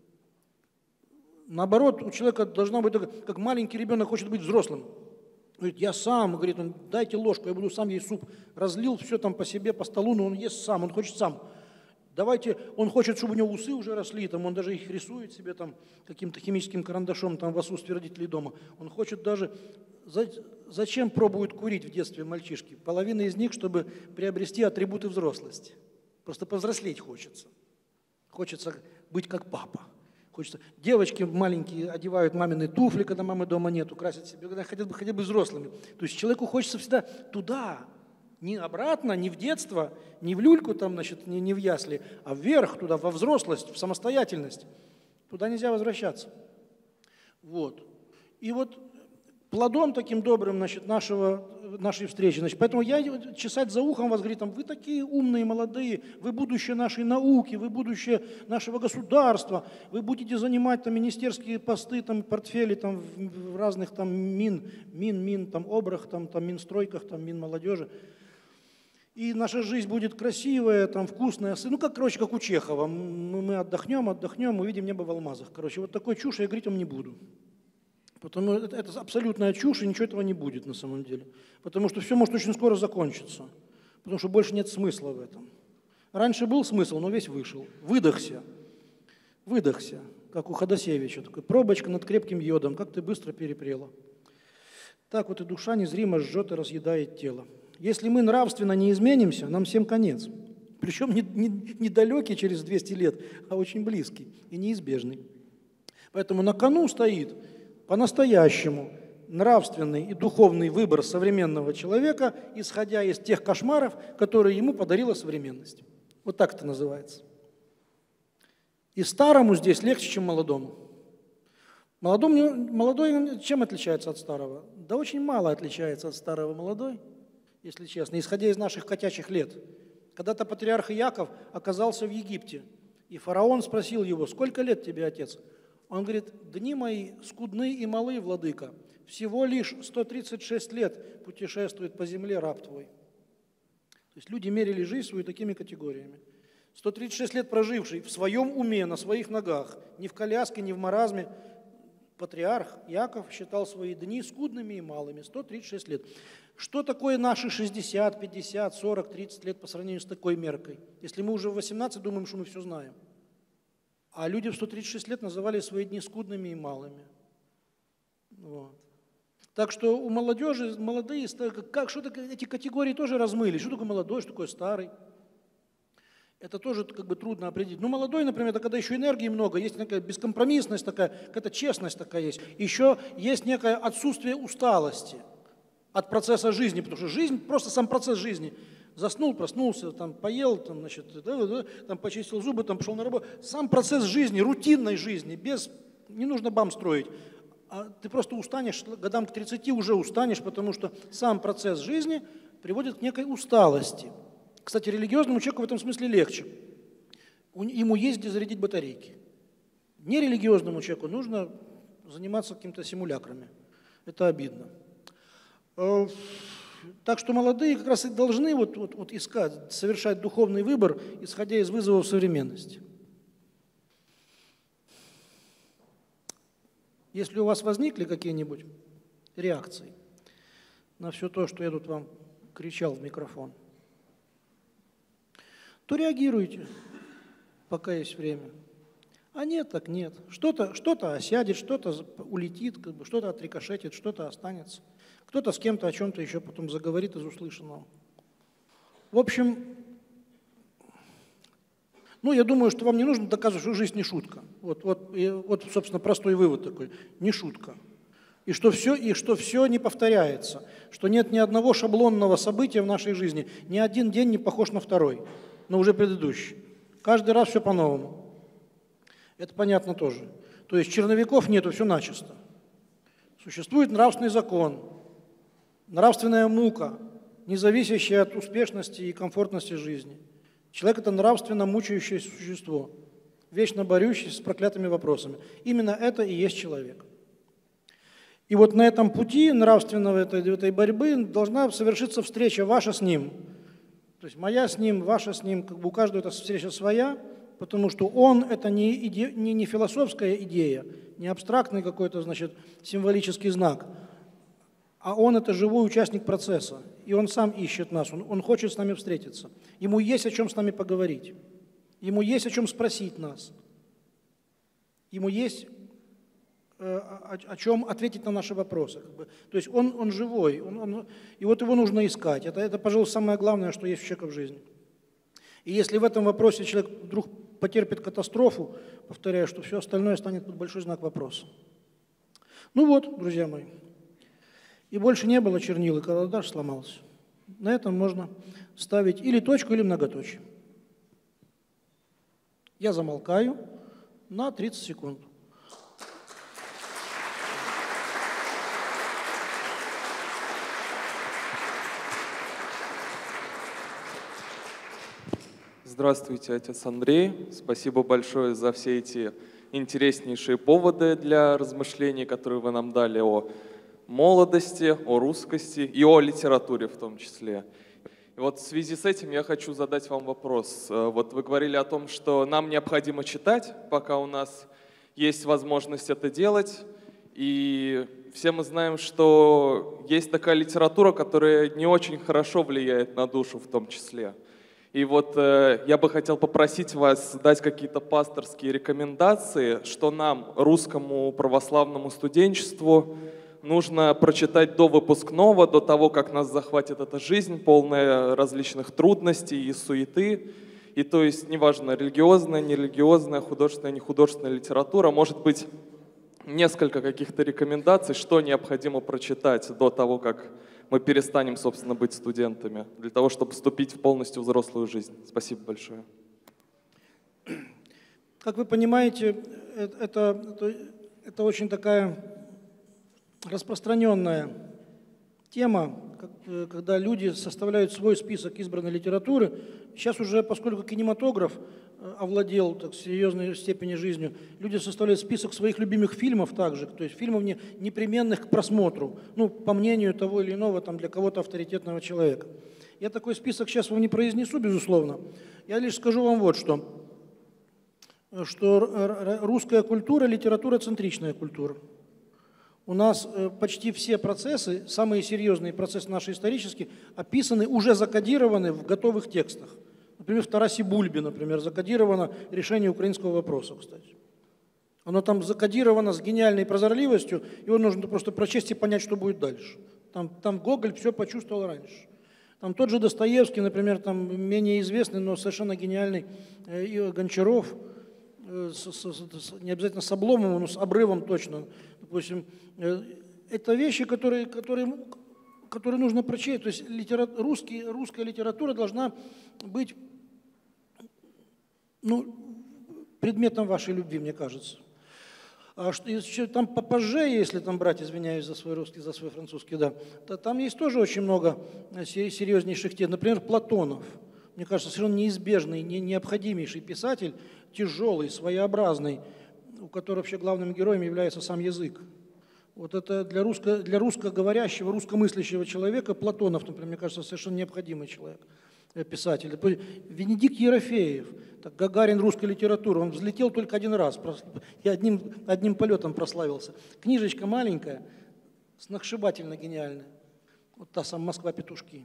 Наоборот, у человека должна быть, как маленький ребенок хочет быть взрослым. Говорит, я сам, говорит, он, дайте ложку, я буду сам есть суп. Разлил все там по себе, по столу, но он ест сам, он хочет сам. Давайте, он хочет, чтобы у него усы уже росли, там, он даже их рисует себе там, каким-то химическим карандашом там, в отсутствие родителей дома. Он хочет даже... Зачем пробуют курить в детстве мальчишки? Половина из них, чтобы приобрести атрибуты взрослости. Просто повзрослеть хочется. Хочется быть как папа. Хочется. Девочки маленькие одевают мамины туфли, когда мамы дома нету, красят себе, когда хотят бы, хотят быть взрослыми. То есть человеку хочется всегда туда, не обратно, не в детство, не в люльку, там, значит, не, не в ясли, а вверх туда, во взрослость, в самостоятельность. Туда нельзя возвращаться. Вот. И вот плодом таким добрым, значит, нашего, нашей встречи. Значит, поэтому я чесать за ухом вас, говорит, там, вы такие умные, молодые, вы будущее нашей науки, вы будущее нашего государства, вы будете занимать там министерские посты, там, портфели там, в, в разных там мин, мин, мин, там, обрах, там, там, минстройках, там, минмолодежи. И наша жизнь будет красивая, там, вкусная. Ну, как, короче, как у Чехова. Мы, мы отдохнем, отдохнем, увидим небо в алмазах. Короче, вот такой чушь я говорить вам не буду. Потому что это абсолютная чушь, и ничего этого не будет на самом деле. Потому что все может очень скоро закончиться. Потому что больше нет смысла в этом. Раньше был смысл, но весь вышел. Выдохся. Выдохся. Как у Ходосевича. Такой, пробочка над крепким йодом. Как ты быстро перепрела. Так вот и душа незримо жжет и разъедает тело. Если мы нравственно не изменимся, нам всем конец. Причем не, не, не далекий через двести лет, а очень близкий и неизбежный. Поэтому на кону стоит по-настоящему нравственный и духовный выбор современного человека, исходя из тех кошмаров, которые ему подарила современность. Вот так это называется. И старому здесь легче, чем молодому. Молодому, молодой чем отличается от старого? Да очень мало отличается от старого молодой, если честно, исходя из наших котячих лет. Когда-то патриарх Иаков оказался в Египте, и фараон спросил его: «Сколько лет тебе, отец?» Он говорит: «Дни мои скудны и малы, владыка. Всего лишь сто тридцать шесть лет путешествует по земле раб твой». То есть люди мерили жизнь свою такими категориями. сто тридцать шесть лет проживший в своем уме, на своих ногах, ни в коляске, ни в маразме, патриарх Иаков считал свои дни скудными и малыми. сто тридцать шесть лет. Что такое наши шестьдесят, пятьдесят, сорок, тридцать лет по сравнению с такой меркой? Если мы уже в восемнадцать думаем, что мы все знаем. А люди в сто тридцать шесть лет называли свои дни скудными и малыми. Вот. Так что у молодежи, молодые, как, что эти категории тоже размыли. Что такое молодой, что такое старый? Это тоже как бы трудно определить. Ну, молодой, например, это когда еще энергии много, есть некая бескомпромиссность такая, какая-то честность такая есть. Еще есть некое отсутствие усталости от процесса жизни, потому что жизнь, просто сам процесс жизни. Заснул, проснулся, там, поел, там, значит, да, да, там, почистил зубы, там, пошел на работу. Сам процесс жизни, рутинной жизни, без, не нужно бам строить. А ты просто устанешь, годам к тридцати уже устанешь, потому что сам процесс жизни приводит к некой усталости. Кстати, религиозному человеку в этом смысле легче. Ему есть где зарядить батарейки. Нерелигиозному человеку нужно заниматься какими-то симулякрами. Это обидно. Так что молодые как раз и должны вот, вот, вот искать, совершать духовный выбор, исходя из вызовов современности. Если у вас возникли какие-нибудь реакции на все то, что я тут вам кричал в микрофон, то реагируйте, пока есть время. А нет, так нет. Что-то что-то осядет, что-то улетит, как бы, что-то отрикошетит, что-то останется. Кто-то с кем-то о чем-то еще потом заговорит из услышанного. В общем, ну, я думаю, что вам не нужно доказывать, что жизнь не шутка. Вот, вот, и, вот собственно, простой вывод такой. Не шутка. И что, все, и что все не повторяется. Что нет ни одного шаблонного события в нашей жизни. Ни один день не похож на второй, но уже предыдущий. Каждый раз все по-новому. Это понятно тоже. То есть черновиков нету, все начисто. Существует нравственный закон, нравственная мука, не зависящая от успешности и комфортности жизни. Человек – это нравственно мучающееся существо, вечно борющееся с проклятыми вопросами. Именно это и есть человек. И вот на этом пути нравственного этой, этой борьбы должна совершиться встреча ваша с ним. То есть моя с ним, ваша с ним, как бы у каждого эта встреча своя, потому что он – это не, иде, не, не философская идея, не абстрактный какой-то, значит, символический знак, а он – это живой участник процесса, и он сам ищет нас, он, он хочет с нами встретиться. Ему есть о чем с нами поговорить, ему есть о чем спросить нас, ему есть э, о, о чем ответить на наши вопросы. Как бы. То есть он, он живой, он, он, и вот его нужно искать. Это, это, пожалуй, самое главное, что есть у человека в жизни. И если в этом вопросе человек вдруг потерпит катастрофу, повторяю, что все остальное станет под большой знак вопроса. Ну вот, друзья мои. И больше не было чернил, и карандаш сломался. На этом можно ставить или точку, или многоточие. Я замолкаю на тридцать секунд. Здравствуйте, отец Андрей. Спасибо большое за все эти интереснейшие поводы для размышлений, которые вы нам дали о молодости, о русскости и о литературе в том числе. И вот в связи с этим я хочу задать вам вопрос. Вот вы говорили о том, что нам необходимо читать, пока у нас есть возможность это делать. И все мы знаем, что есть такая литература, которая не очень хорошо влияет на душу в том числе. И вот э, я бы хотел попросить вас дать какие-то пасторские рекомендации, что нам, русскому православному студенчеству, нужно прочитать до выпускного, до того, как нас захватит эта жизнь, полная различных трудностей и суеты. И то есть, неважно, религиозная, нерелигиозная, художественная, нехудожественная литература, может быть, несколько каких-то рекомендаций, что необходимо прочитать до того, как мы перестанем, собственно, быть студентами, для того, чтобы вступить в полностью взрослую жизнь. Спасибо большое. Как вы понимаете, это, это, это очень такая распространенная тема, когда люди составляют свой список избранной литературы. Сейчас уже, поскольку кинематограф овладел так, серьезной степени жизнью, люди составляют список своих любимых фильмов также, то есть фильмов не, непременных к просмотру, ну, по мнению того или иного, там, для кого-то авторитетного человека. Я такой список сейчас вам не произнесу, безусловно. Я лишь скажу вам вот что, что русская культура – литература-центричная культура. У нас почти все процессы, самые серьезные процессы наши исторические, описаны, уже закодированы в готовых текстах. Например, в Тарасе Бульбе, например, закодировано решение украинского вопроса, кстати. Оно там закодировано с гениальной прозорливостью, его нужно просто прочесть и понять, что будет дальше. Там, там Гоголь все почувствовал раньше. Там тот же Достоевский, например, там менее известный, но совершенно гениальный э, Гончаров, э, с, с, с, не обязательно с обломом, но с обрывом точно. Допустим, э, это вещи, которые, которые, которые нужно прочесть. То есть литера, русский, русская литература должна быть, ну, предметом вашей любви, мне кажется. А что, еще, там попозже, если там брать, извиняюсь за свой русский, за свой французский, да, то там есть тоже очень много серьезнейших тем. Например, Платонов. Мне кажется, совершенно неизбежный, не, необходимейший писатель, тяжелый, своеобразный, у которого вообще главным героем является сам язык. Вот это для, русско, для русскоговорящего, русскомыслящего человека Платонов, например, мне кажется, совершенно необходимый человек, писатель. Венедикт Ерофеев, так, Гагарин русской литературы, он взлетел только один раз, и одним, одним полетом прославился. Книжечка маленькая, сногсшибательно гениальная. Вот та самая «Москва-петушки».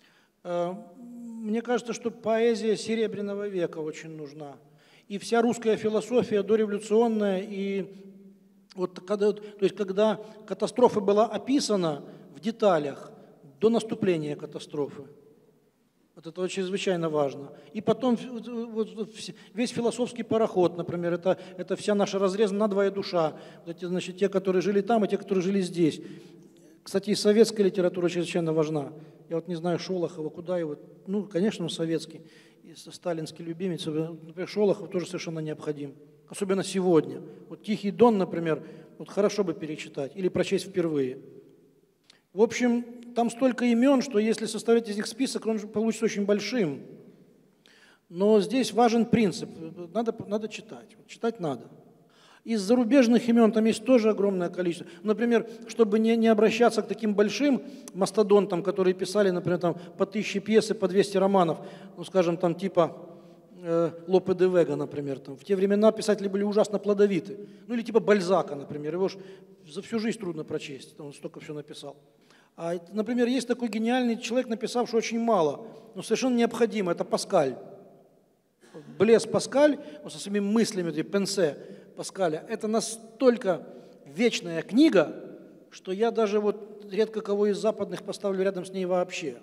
Мне кажется, что поэзия Серебряного века очень нужна. И вся русская философия дореволюционная, и вот когда, то есть когда катастрофа была описана в деталях до наступления катастрофы. Вот это чрезвычайно важно. И потом вот, весь философский пароход, например, это, это вся наша разрезанная надвое душа. Вот эти, значит, те, которые жили там, и те, которые жили здесь. Кстати, и советская литература чрезвычайно важна. Я вот не знаю Шолохова, куда его, ну, конечно, он советский, и сталинский любимец. Например, Шолохов тоже совершенно необходим. Особенно сегодня. Вот «Тихий Дон», например, вот хорошо бы перечитать или прочесть впервые. В общем, там столько имен, что если составить из них список, он получится очень большим. Но здесь важен принцип. Надо, надо читать. Читать надо. Из зарубежных имен там есть тоже огромное количество. Например, чтобы не, не обращаться к таким большим мастодонтам, которые писали, например, там, по тысяче пьес и по двести романов, ну, скажем, там типа э, Лопе де Вега, например. Там. В те времена писатели были ужасно плодовиты. Ну или типа Бальзака, например. Его ж за всю жизнь трудно прочесть, он столько всего написал. А, например, есть такой гениальный человек, написавший очень мало, но совершенно необходимо, это Паскаль. Блес Паскаль, со своими мыслями, Пенсе Паскаля, это настолько вечная книга, что я даже вот редко кого из западных поставлю рядом с ней вообще.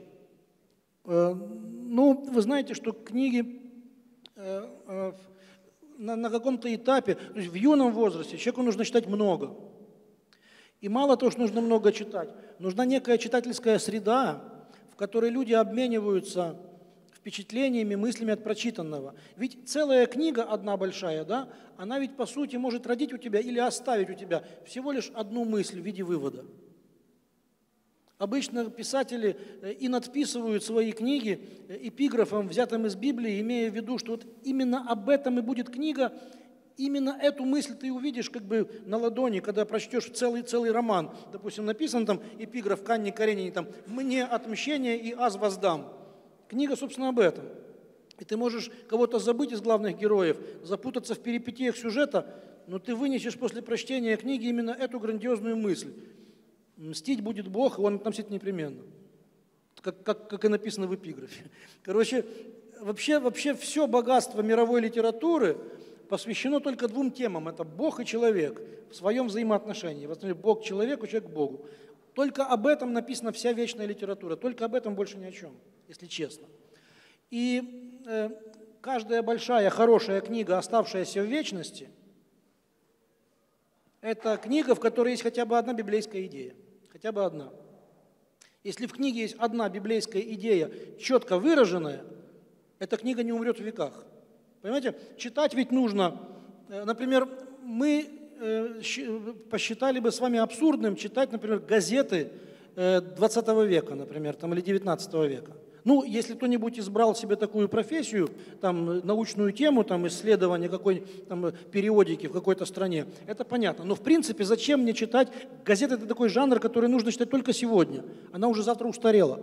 Ну, вы знаете, что книги на, на каком-то этапе, то есть в юном возрасте человеку нужно читать много. И мало того, что нужно много читать, нужна некая читательская среда, в которой люди обмениваются впечатлениями, мыслями от прочитанного. Ведь целая книга, одна большая, да, она ведь по сути может родить у тебя или оставить у тебя всего лишь одну мысль в виде вывода. Обычно писатели и надписывают свои книги эпиграфом, взятым из Библии, имея в виду, что вот именно об этом и будет книга. Именно эту мысль ты увидишь как бы на ладони, когда прочтешь целый, целый роман. Допустим, написан там эпиграф к Анне Каренине, там «Мне отмщение и аз воздам». Книга, собственно, об этом. И ты можешь кого-то забыть из главных героев, запутаться в перипетиях сюжета, но ты вынесешь после прочтения книги именно эту грандиозную мысль. Мстить будет Бог, и он отомстит непременно. Как, как, как и написано в эпиграфе. Короче, вообще, вообще все богатство мировой литературы посвящено только двум темам. Это Бог и человек в своем взаимоотношении. В основном Бог к человеку, человек к Богу. Только об этом написана вся вечная литература. Только об этом, больше ни о чем, если честно. И э, каждая большая, хорошая книга, оставшаяся в вечности, это книга, в которой есть хотя бы одна библейская идея. Хотя бы одна. Если в книге есть одна библейская идея, четко выраженная, эта книга не умрет в веках. Понимаете? Читать ведь нужно. Например, мы посчитали бы с вами абсурдным читать, например, газеты двадцатого века, например, там, или девятнадцатого века. Ну, если кто-нибудь избрал себе такую профессию, там, научную тему, там, исследование какой там, периодики в какой-то стране, это понятно. Но, в принципе, зачем мне читать? Газета – это такой жанр, который нужно читать только сегодня. Она уже завтра устарела.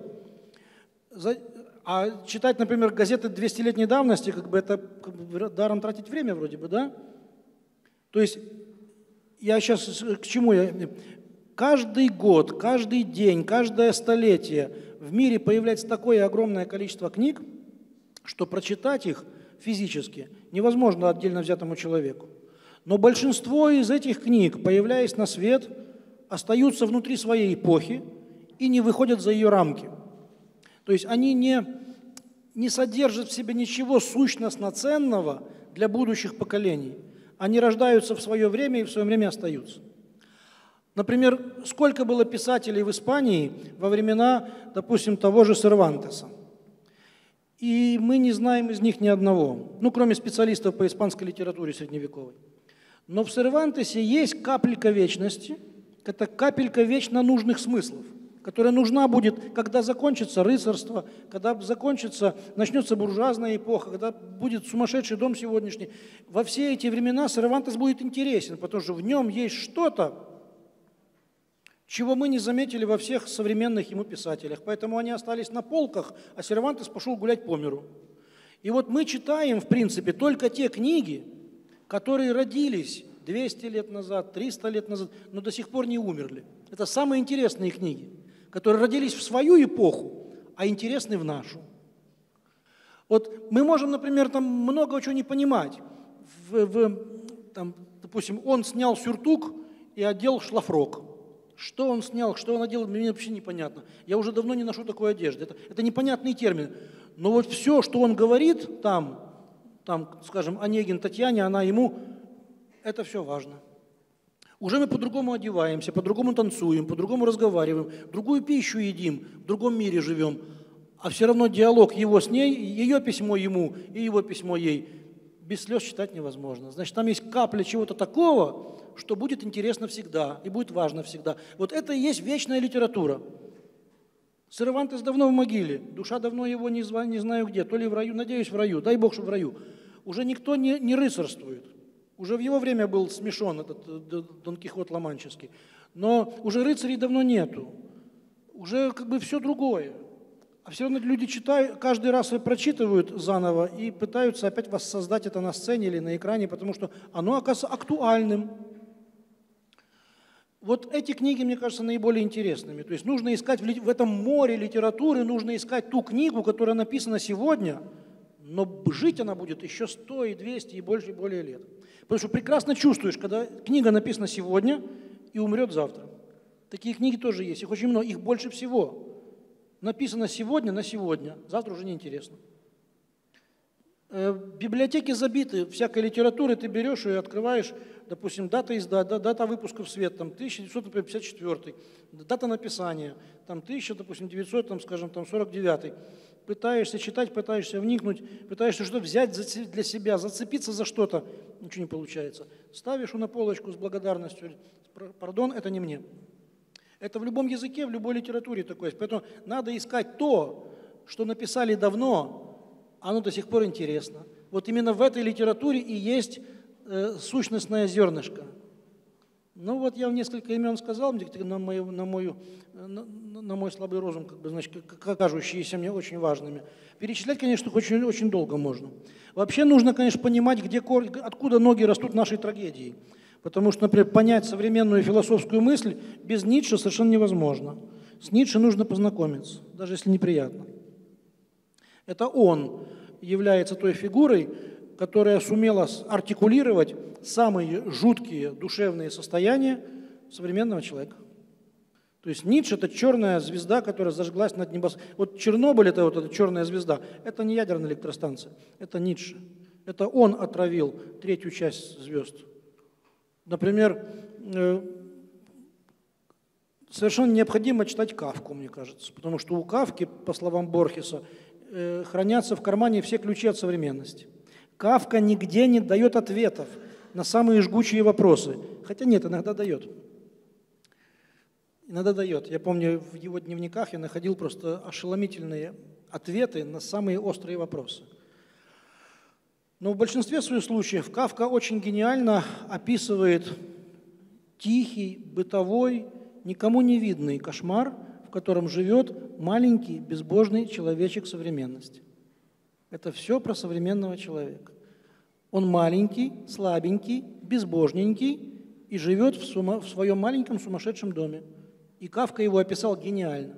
А читать, например, газеты двухсотлетней давности, как бы это как бы, даром тратить время вроде бы, да? То есть, я сейчас к чему я... Каждый год, каждый день, каждое столетие в мире появляется такое огромное количество книг, что прочитать их физически невозможно отдельно взятому человеку. Но большинство из этих книг, появляясь на свет, остаются внутри своей эпохи и не выходят за ее рамки. То есть они не, не содержат в себе ничего сущностно ценного для будущих поколений. Они рождаются в свое время и в свое время остаются. Например, сколько было писателей в Испании во времена, допустим, того же Сервантеса. И мы не знаем из них ни одного, ну, кроме специалистов по испанской литературе средневековой. Но в Сервантесе есть капелька вечности, это капелька вечно нужных смыслов, которая нужна будет, когда закончится рыцарство, когда закончится, начнется буржуазная эпоха, когда будет сумасшедший дом сегодняшний. Во все эти времена Сервантес будет интересен, потому что в нем есть что-то, чего мы не заметили во всех современных ему писателях. Поэтому они остались на полках, а Сервантес пошел гулять по миру. И вот мы читаем, в принципе, только те книги, которые родились двести лет назад, триста лет назад, но до сих пор не умерли. Это самые интересные книги, которые родились в свою эпоху, а интересны в нашу. Вот мы можем, например, там много чего не понимать. В, в, там, допустим, он снял сюртук и одел шлафрок. Что он снял, что он одел, мне вообще непонятно. Я уже давно не ношу такой одежды. Это, это непонятный термин. Но вот все, что он говорит там, там, скажем, Онегин Татьяне, она ему, это все важно. Уже мы по-другому одеваемся, по-другому танцуем, по-другому разговариваем, другую пищу едим, в другом мире живем. А все равно диалог его с ней, ее письмо ему и его письмо ей, без слез читать невозможно. Значит, там есть капля чего-то такого, что будет интересно всегда и будет важно всегда. Вот это и есть вечная литература. Сервантес давно в могиле, душа давно его не, зва, не знаю где, то ли в раю, надеюсь, в раю, дай Бог, чтобы в раю. Уже никто не, не рыцарствует. Уже в его время был смешон этот Дон Кихот Ла-Манческий. Но уже рыцарей давно нету. Уже как бы все другое. А все равно люди читают, каждый раз прочитывают заново и пытаются опять воссоздать это на сцене или на экране, потому что оно оказывается актуальным. Вот эти книги, мне кажется, наиболее интересными. То есть нужно искать в этом море литературы, нужно искать ту книгу, которая написана сегодня, но жить она будет еще сто, и двести, и больше, и более лет. Потому что прекрасно чувствуешь, когда книга написана сегодня и умрет завтра. Такие книги тоже есть, их очень много, их больше всего. Написано сегодня на сегодня, завтра уже неинтересно. Библиотеки забиты всякой литературой, ты берешь и открываешь, допустим, дата издата, дата выпуска в свет, там, тысяча девятьсот пятьдесят четвёртый, дата написания, там, тысяча девятьсот, там, скажем, там, сорок девятый. Пытаешься читать, пытаешься вникнуть, пытаешься что-то взять для себя, зацепиться за что-то, ничего не получается. Ставишь на полочку с благодарностью, пардон, это не мне. Это в любом языке, в любой литературе такое есть. Поэтому надо искать то, что написали давно, оно до сих пор интересно. Вот именно в этой литературе и есть э, сущностное зернышко. Ну вот я несколько имен сказал, на, мою, на, мою, на, на мой слабый розум, как бы, значит, кажущиеся мне очень важными. Перечислять, конечно, очень, очень долго можно. Вообще нужно, конечно, понимать, где, откуда ноги растут нашей трагедии. Потому что, например, понять современную философскую мысль без Ницше совершенно невозможно. С Ницше нужно познакомиться, даже если неприятно. Это он является той фигурой, которая сумела артикулировать самые жуткие душевные состояния современного человека. То есть Ницше – это черная звезда, которая зажглась над небосводом. Вот Чернобыль – это вот эта черная звезда. Это не ядерная электростанция, это Ницше. Это он отравил третью часть звезд. Например, совершенно необходимо читать Кафку, мне кажется, потому что у Кафки, по словам Борхеса, хранятся в кармане все ключи от современности. Кафка нигде не дает ответов на самые жгучие вопросы. Хотя нет, иногда дает. Иногда дает. Я помню, в его дневниках я находил просто ошеломительные ответы на самые острые вопросы. Но в большинстве своих случаев Кафка очень гениально описывает тихий, бытовой, никому не видный кошмар, в котором живет маленький, безбожный человечек современности. Это все про современного человека. Он маленький, слабенький, безбожненький и живет в, сума, в своем маленьком сумасшедшем доме. И Кафка его описал гениально.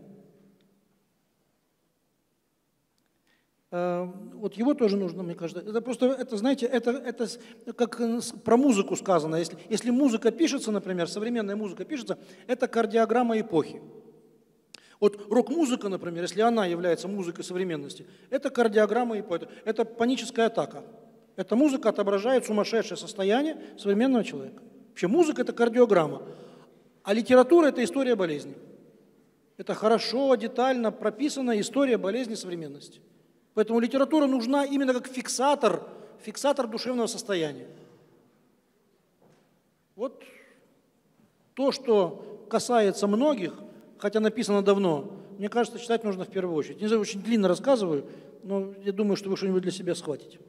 Вот его тоже нужно, мне кажется. Это просто, это, знаете, это, это как про музыку сказано. Если, если музыка пишется, например, современная музыка пишется, это кардиограмма эпохи. Вот рок-музыка, например, если она является музыкой современности, это кардиограмма эпохи, это паническая атака. Эта музыка отображает сумасшедшее состояние современного человека. Вообще музыка – это кардиограмма, а литература – это история болезни. Это хорошо, детально прописанная история болезни современности. Поэтому литература нужна именно как фиксатор, фиксатор душевного состояния. Вот то, что касается многих, хотя написано давно, мне кажется, читать нужно в первую очередь. Не знаю, очень длинно рассказываю, но я думаю, что вы что-нибудь для себя схватите.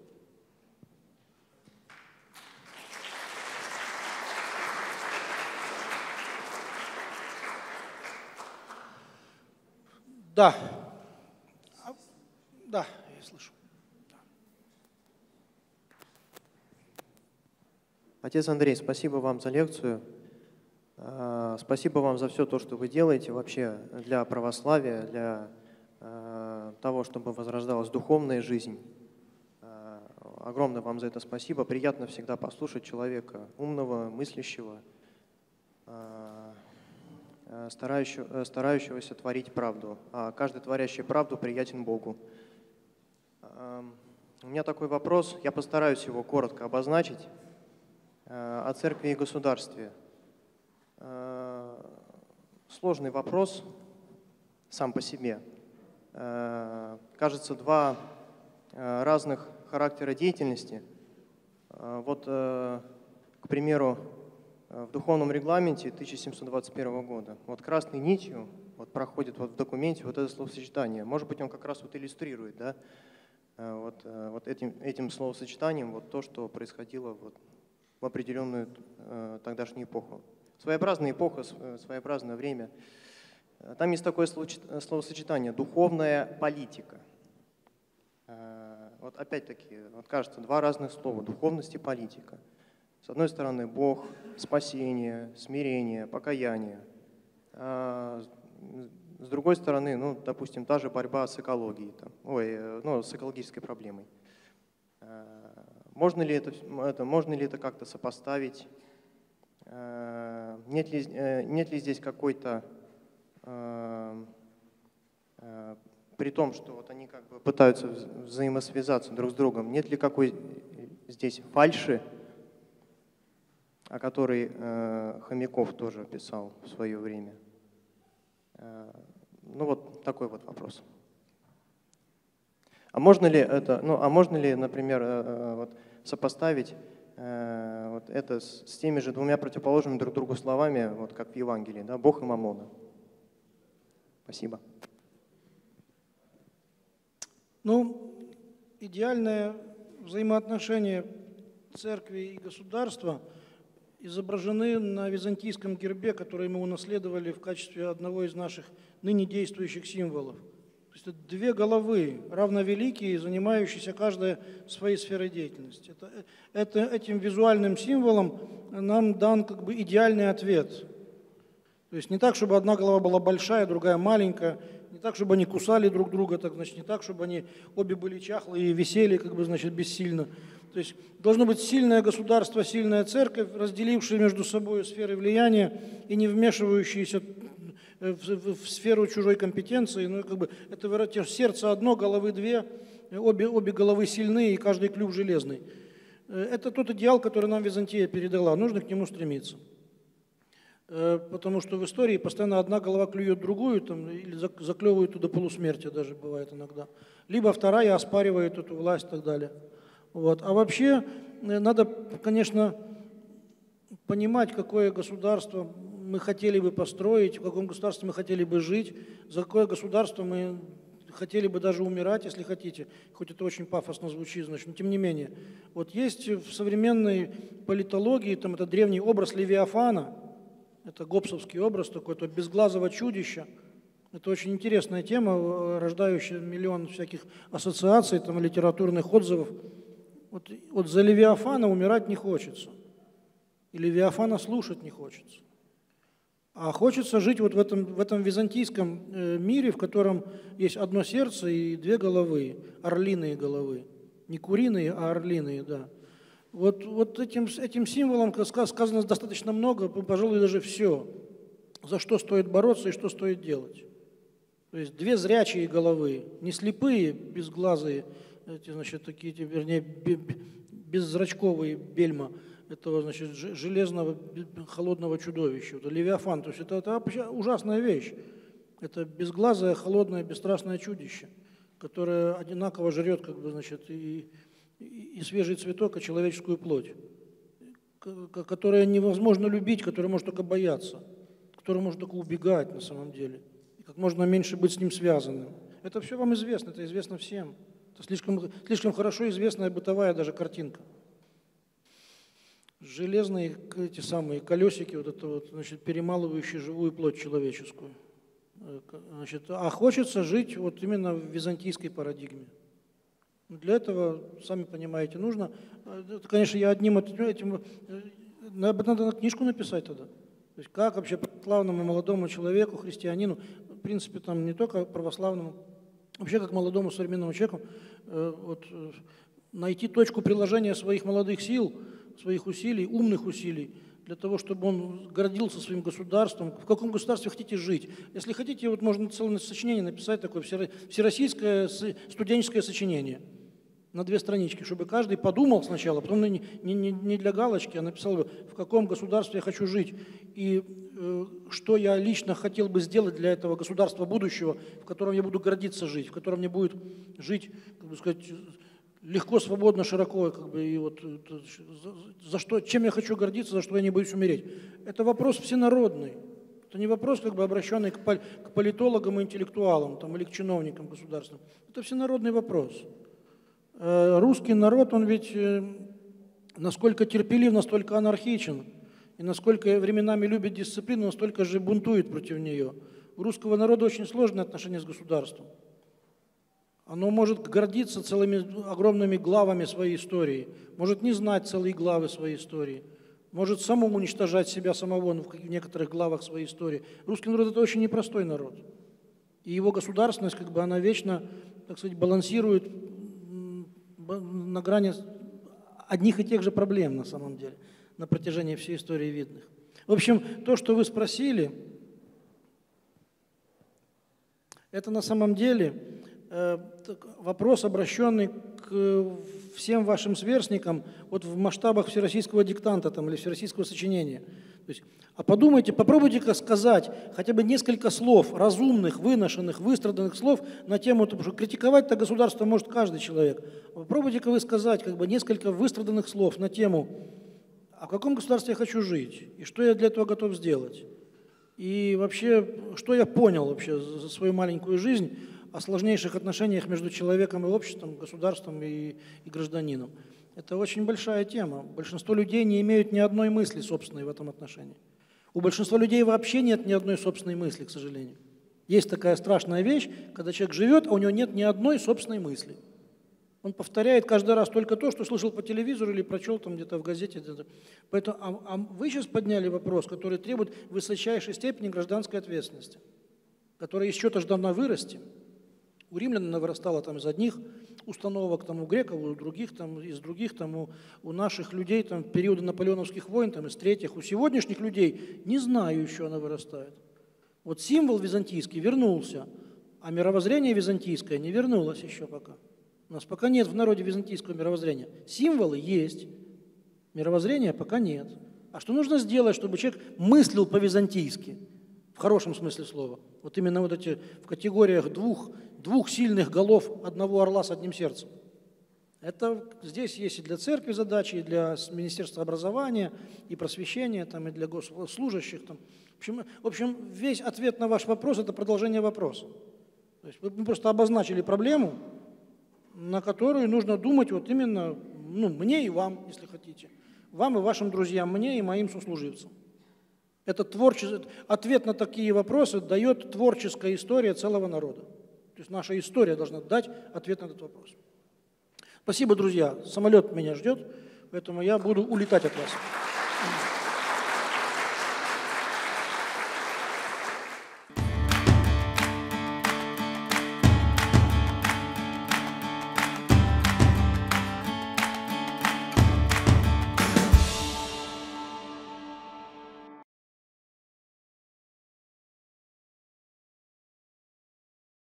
Да. Да, я слышу. Отец Андрей, спасибо вам за лекцию. Спасибо вам за все то, что вы делаете вообще для православия, для того, чтобы возрождалась духовная жизнь. Огромное вам за это спасибо. Приятно всегда послушать человека умного, мыслящего, старающегося творить правду. А каждый творящий правду приятен Богу. У меня такой вопрос, я постараюсь его коротко обозначить, о церкви и государстве. Сложный вопрос сам по себе. Кажется, два разных характера деятельности. Вот, к примеру, в духовном регламенте тысяча семьсот двадцать первого года вот красной нитью вот проходит вот в документе вот это словосочетание. Может быть, он как раз вот иллюстрирует, да, вот, вот этим, этим словосочетанием вот то, что происходило вот в определенную э, тогдашнюю эпоху. Своеобразная эпоха, своеобразное время. Там есть такое словосочетание «духовная политика». Э, вот опять-таки, вот кажется, два разных слова – духовность и политика. С одной стороны, Бог, спасение, смирение, покаяние. А с другой стороны, ну, допустим, та же борьба с экологией, там, ой, ну, с экологической проблемой. Можно ли это, это, можно ли это как-то сопоставить? Нет ли, нет ли здесь какой-то, при том, что вот они как бы пытаются взаимосвязаться друг с другом, нет ли какой здесь фальши, о которой Хомяков тоже писал в свое время? Ну вот такой вот вопрос. А можно ли это, ну а можно ли, например, вот, сопоставить вот это с, с теми же двумя противоположными друг другу словами, вот как в Евангелии, да, Бог и Маммона? Спасибо. Ну, идеальное взаимоотношение церкви и государства изображены на византийском гербе, который мы унаследовали в качестве одного из наших ныне действующих символов. То есть это две головы, равновеликие, занимающиеся каждая своей сферой деятельности. Это, это, этим визуальным символом нам дан как бы идеальный ответ. То есть не так, чтобы одна голова была большая, другая маленькая, не так, чтобы они кусали друг друга, так, значит, не так, чтобы они обе были чахлые и висели как бы, значит, бессильно. То То есть должно быть сильное государство, сильная церковь, разделившая между собой сферы влияния и не вмешивающиеся в, в, в сферу чужой компетенции. Ну, как бы, это сердце одно, головы две, обе, обе головы сильные и каждый клюв железный. Это тот идеал, который нам Византия передала. Нужно к нему стремиться. Потому что в истории постоянно одна голова клюет другую, там, или заклевывает до полусмерти даже бывает иногда. Либо вторая оспаривает эту власть и так далее. Вот. А вообще надо, конечно, понимать, какое государство мы хотели бы построить, в каком государстве мы хотели бы жить, за какое государство мы хотели бы даже умирать, если хотите, хоть это очень пафосно звучит, значит, но тем не менее. Вот есть в современной политологии, там это древний образ Левиафана, это гоббсовский образ такой, то безглазого чудища. Это очень интересная тема, рождающая миллион всяких ассоциаций, там, литературных отзывов. Вот, вот за Левиафана умирать не хочется. И Левиафана слушать не хочется. А хочется жить вот в этом, в этом византийском мире, в котором есть одно сердце и две головы, орлиные головы. Не куриные, а орлиные, да. Вот, вот этим, этим символом сказано достаточно много, пожалуй, даже все, за что стоит бороться и что стоит делать. То есть две зрячие головы, не слепые, безглазые, эти, значит, такие, вернее, беззрачковые бельма этого, значит, железного холодного чудовища. Это Левиафан, то есть это, это ужасная вещь. Это безглазое, холодное, бесстрастное чудище, которое одинаково жрет, как бы, значит, и и свежий цветок, и человеческую плоть, которое невозможно любить, которое может только бояться, которое может только убегать на самом деле, и как можно меньше быть с ним связанным. Это все вам известно, это известно всем. Это слишком, слишком хорошо известная бытовая даже картинка. Железные эти самые колесики, вот это вот, значит, перемалывающие живую плоть человеческую. Значит, а хочется жить вот именно в византийской парадигме. Для этого, сами понимаете, нужно, это, конечно, я одним этим, надо книжку написать тогда. То есть как вообще православному молодому человеку, христианину, в принципе, там не только православному, вообще как молодому современному человеку, вот, найти точку приложения своих молодых сил, своих усилий, умных усилий, для того, чтобы он гордился своим государством. В каком государстве хотите жить? Если хотите, вот можно целое сочинение написать, такое всероссийское студенческое сочинение на две странички, чтобы каждый подумал сначала, потом не, не, не для галочки, а написал бы, в каком государстве я хочу жить и э, что я лично хотел бы сделать для этого государства будущего, в котором я буду гордиться жить, в котором мне будет жить, как бы сказать, легко, свободно, широко, как бы, и вот за, за что, чем я хочу гордиться, за что я не боюсь умереть. Это вопрос всенародный. Это не вопрос, как бы, обращенный к, пол, к политологам и интеллектуалам там, или к чиновникам государственным. Это всенародный вопрос. Русский народ, он ведь насколько терпелив, настолько анархичен, и насколько временами любит дисциплину, настолько же бунтует против нее. У русского народа очень сложные отношения с государством. Оно может гордиться целыми огромными главами своей истории, может не знать целые главы своей истории, может само уничтожать себя самого в некоторых главах своей истории. Русский народ – это очень непростой народ. И его государственность, как бы, она вечно, так сказать, балансирует на грани одних и тех же проблем, на самом деле, на протяжении всей истории видных. В общем, то, что вы спросили, это на самом деле э, вопрос, обращенный к всем вашим сверстникам вот в масштабах всероссийского диктанта там, или всероссийского сочинения. То есть, а подумайте, попробуйте-ка сказать хотя бы несколько слов, разумных, выношенных, выстраданных слов на тему, потому что критиковать-то государство может каждый человек. Попробуйте-ка вы сказать как бы несколько выстраданных слов на тему, а в каком государстве я хочу жить, и что я для этого готов сделать. И вообще, что я понял вообще за свою маленькую жизнь о сложнейших отношениях между человеком и обществом, государством и, и гражданином. Это очень большая тема. Большинство людей не имеют ни одной мысли собственной в этом отношении. У большинства людей вообще нет ни одной собственной мысли, к сожалению. Есть такая страшная вещь, когда человек живет, а у него нет ни одной собственной мысли. Он повторяет каждый раз только то, что слышал по телевизору или прочел там где-то в газете. Где-то. Поэтому, а, а вы сейчас подняли вопрос, который требует высочайшей степени гражданской ответственности, которая из чего-то же должна вырасти. У римлян она вырастала там из одних, установок там, у греков, у других, там, из других, там, у, у наших людей там, периода наполеоновских войн, там, из третьих, у сегодняшних людей, не знаю, еще она вырастает. Вот символ византийский вернулся, а мировоззрение византийское не вернулось еще пока. У нас пока нет в народе византийского мировоззрения. Символы есть, мировоззрения пока нет. А что нужно сделать, чтобы человек мыслил по-византийски, в хорошем смысле слова? Вот именно вот эти в категориях двух, двух сильных голов одного орла с одним сердцем. Это здесь есть и для церкви задачи, и для Министерства образования, и просвещения, там, и для госслужащих. Там. В общем, в общем, весь ответ на ваш вопрос – это продолжение вопроса. То есть мы просто обозначили проблему, на которую нужно думать вот именно ну, мне и вам, если хотите. Вам и вашим друзьям, мне и моим сослуживцам. Это творче... Ответ на такие вопросы дает творческая история целого народа. То есть наша история должна дать ответ на этот вопрос. Спасибо, друзья. Самолет меня ждет, поэтому я буду улетать от вас.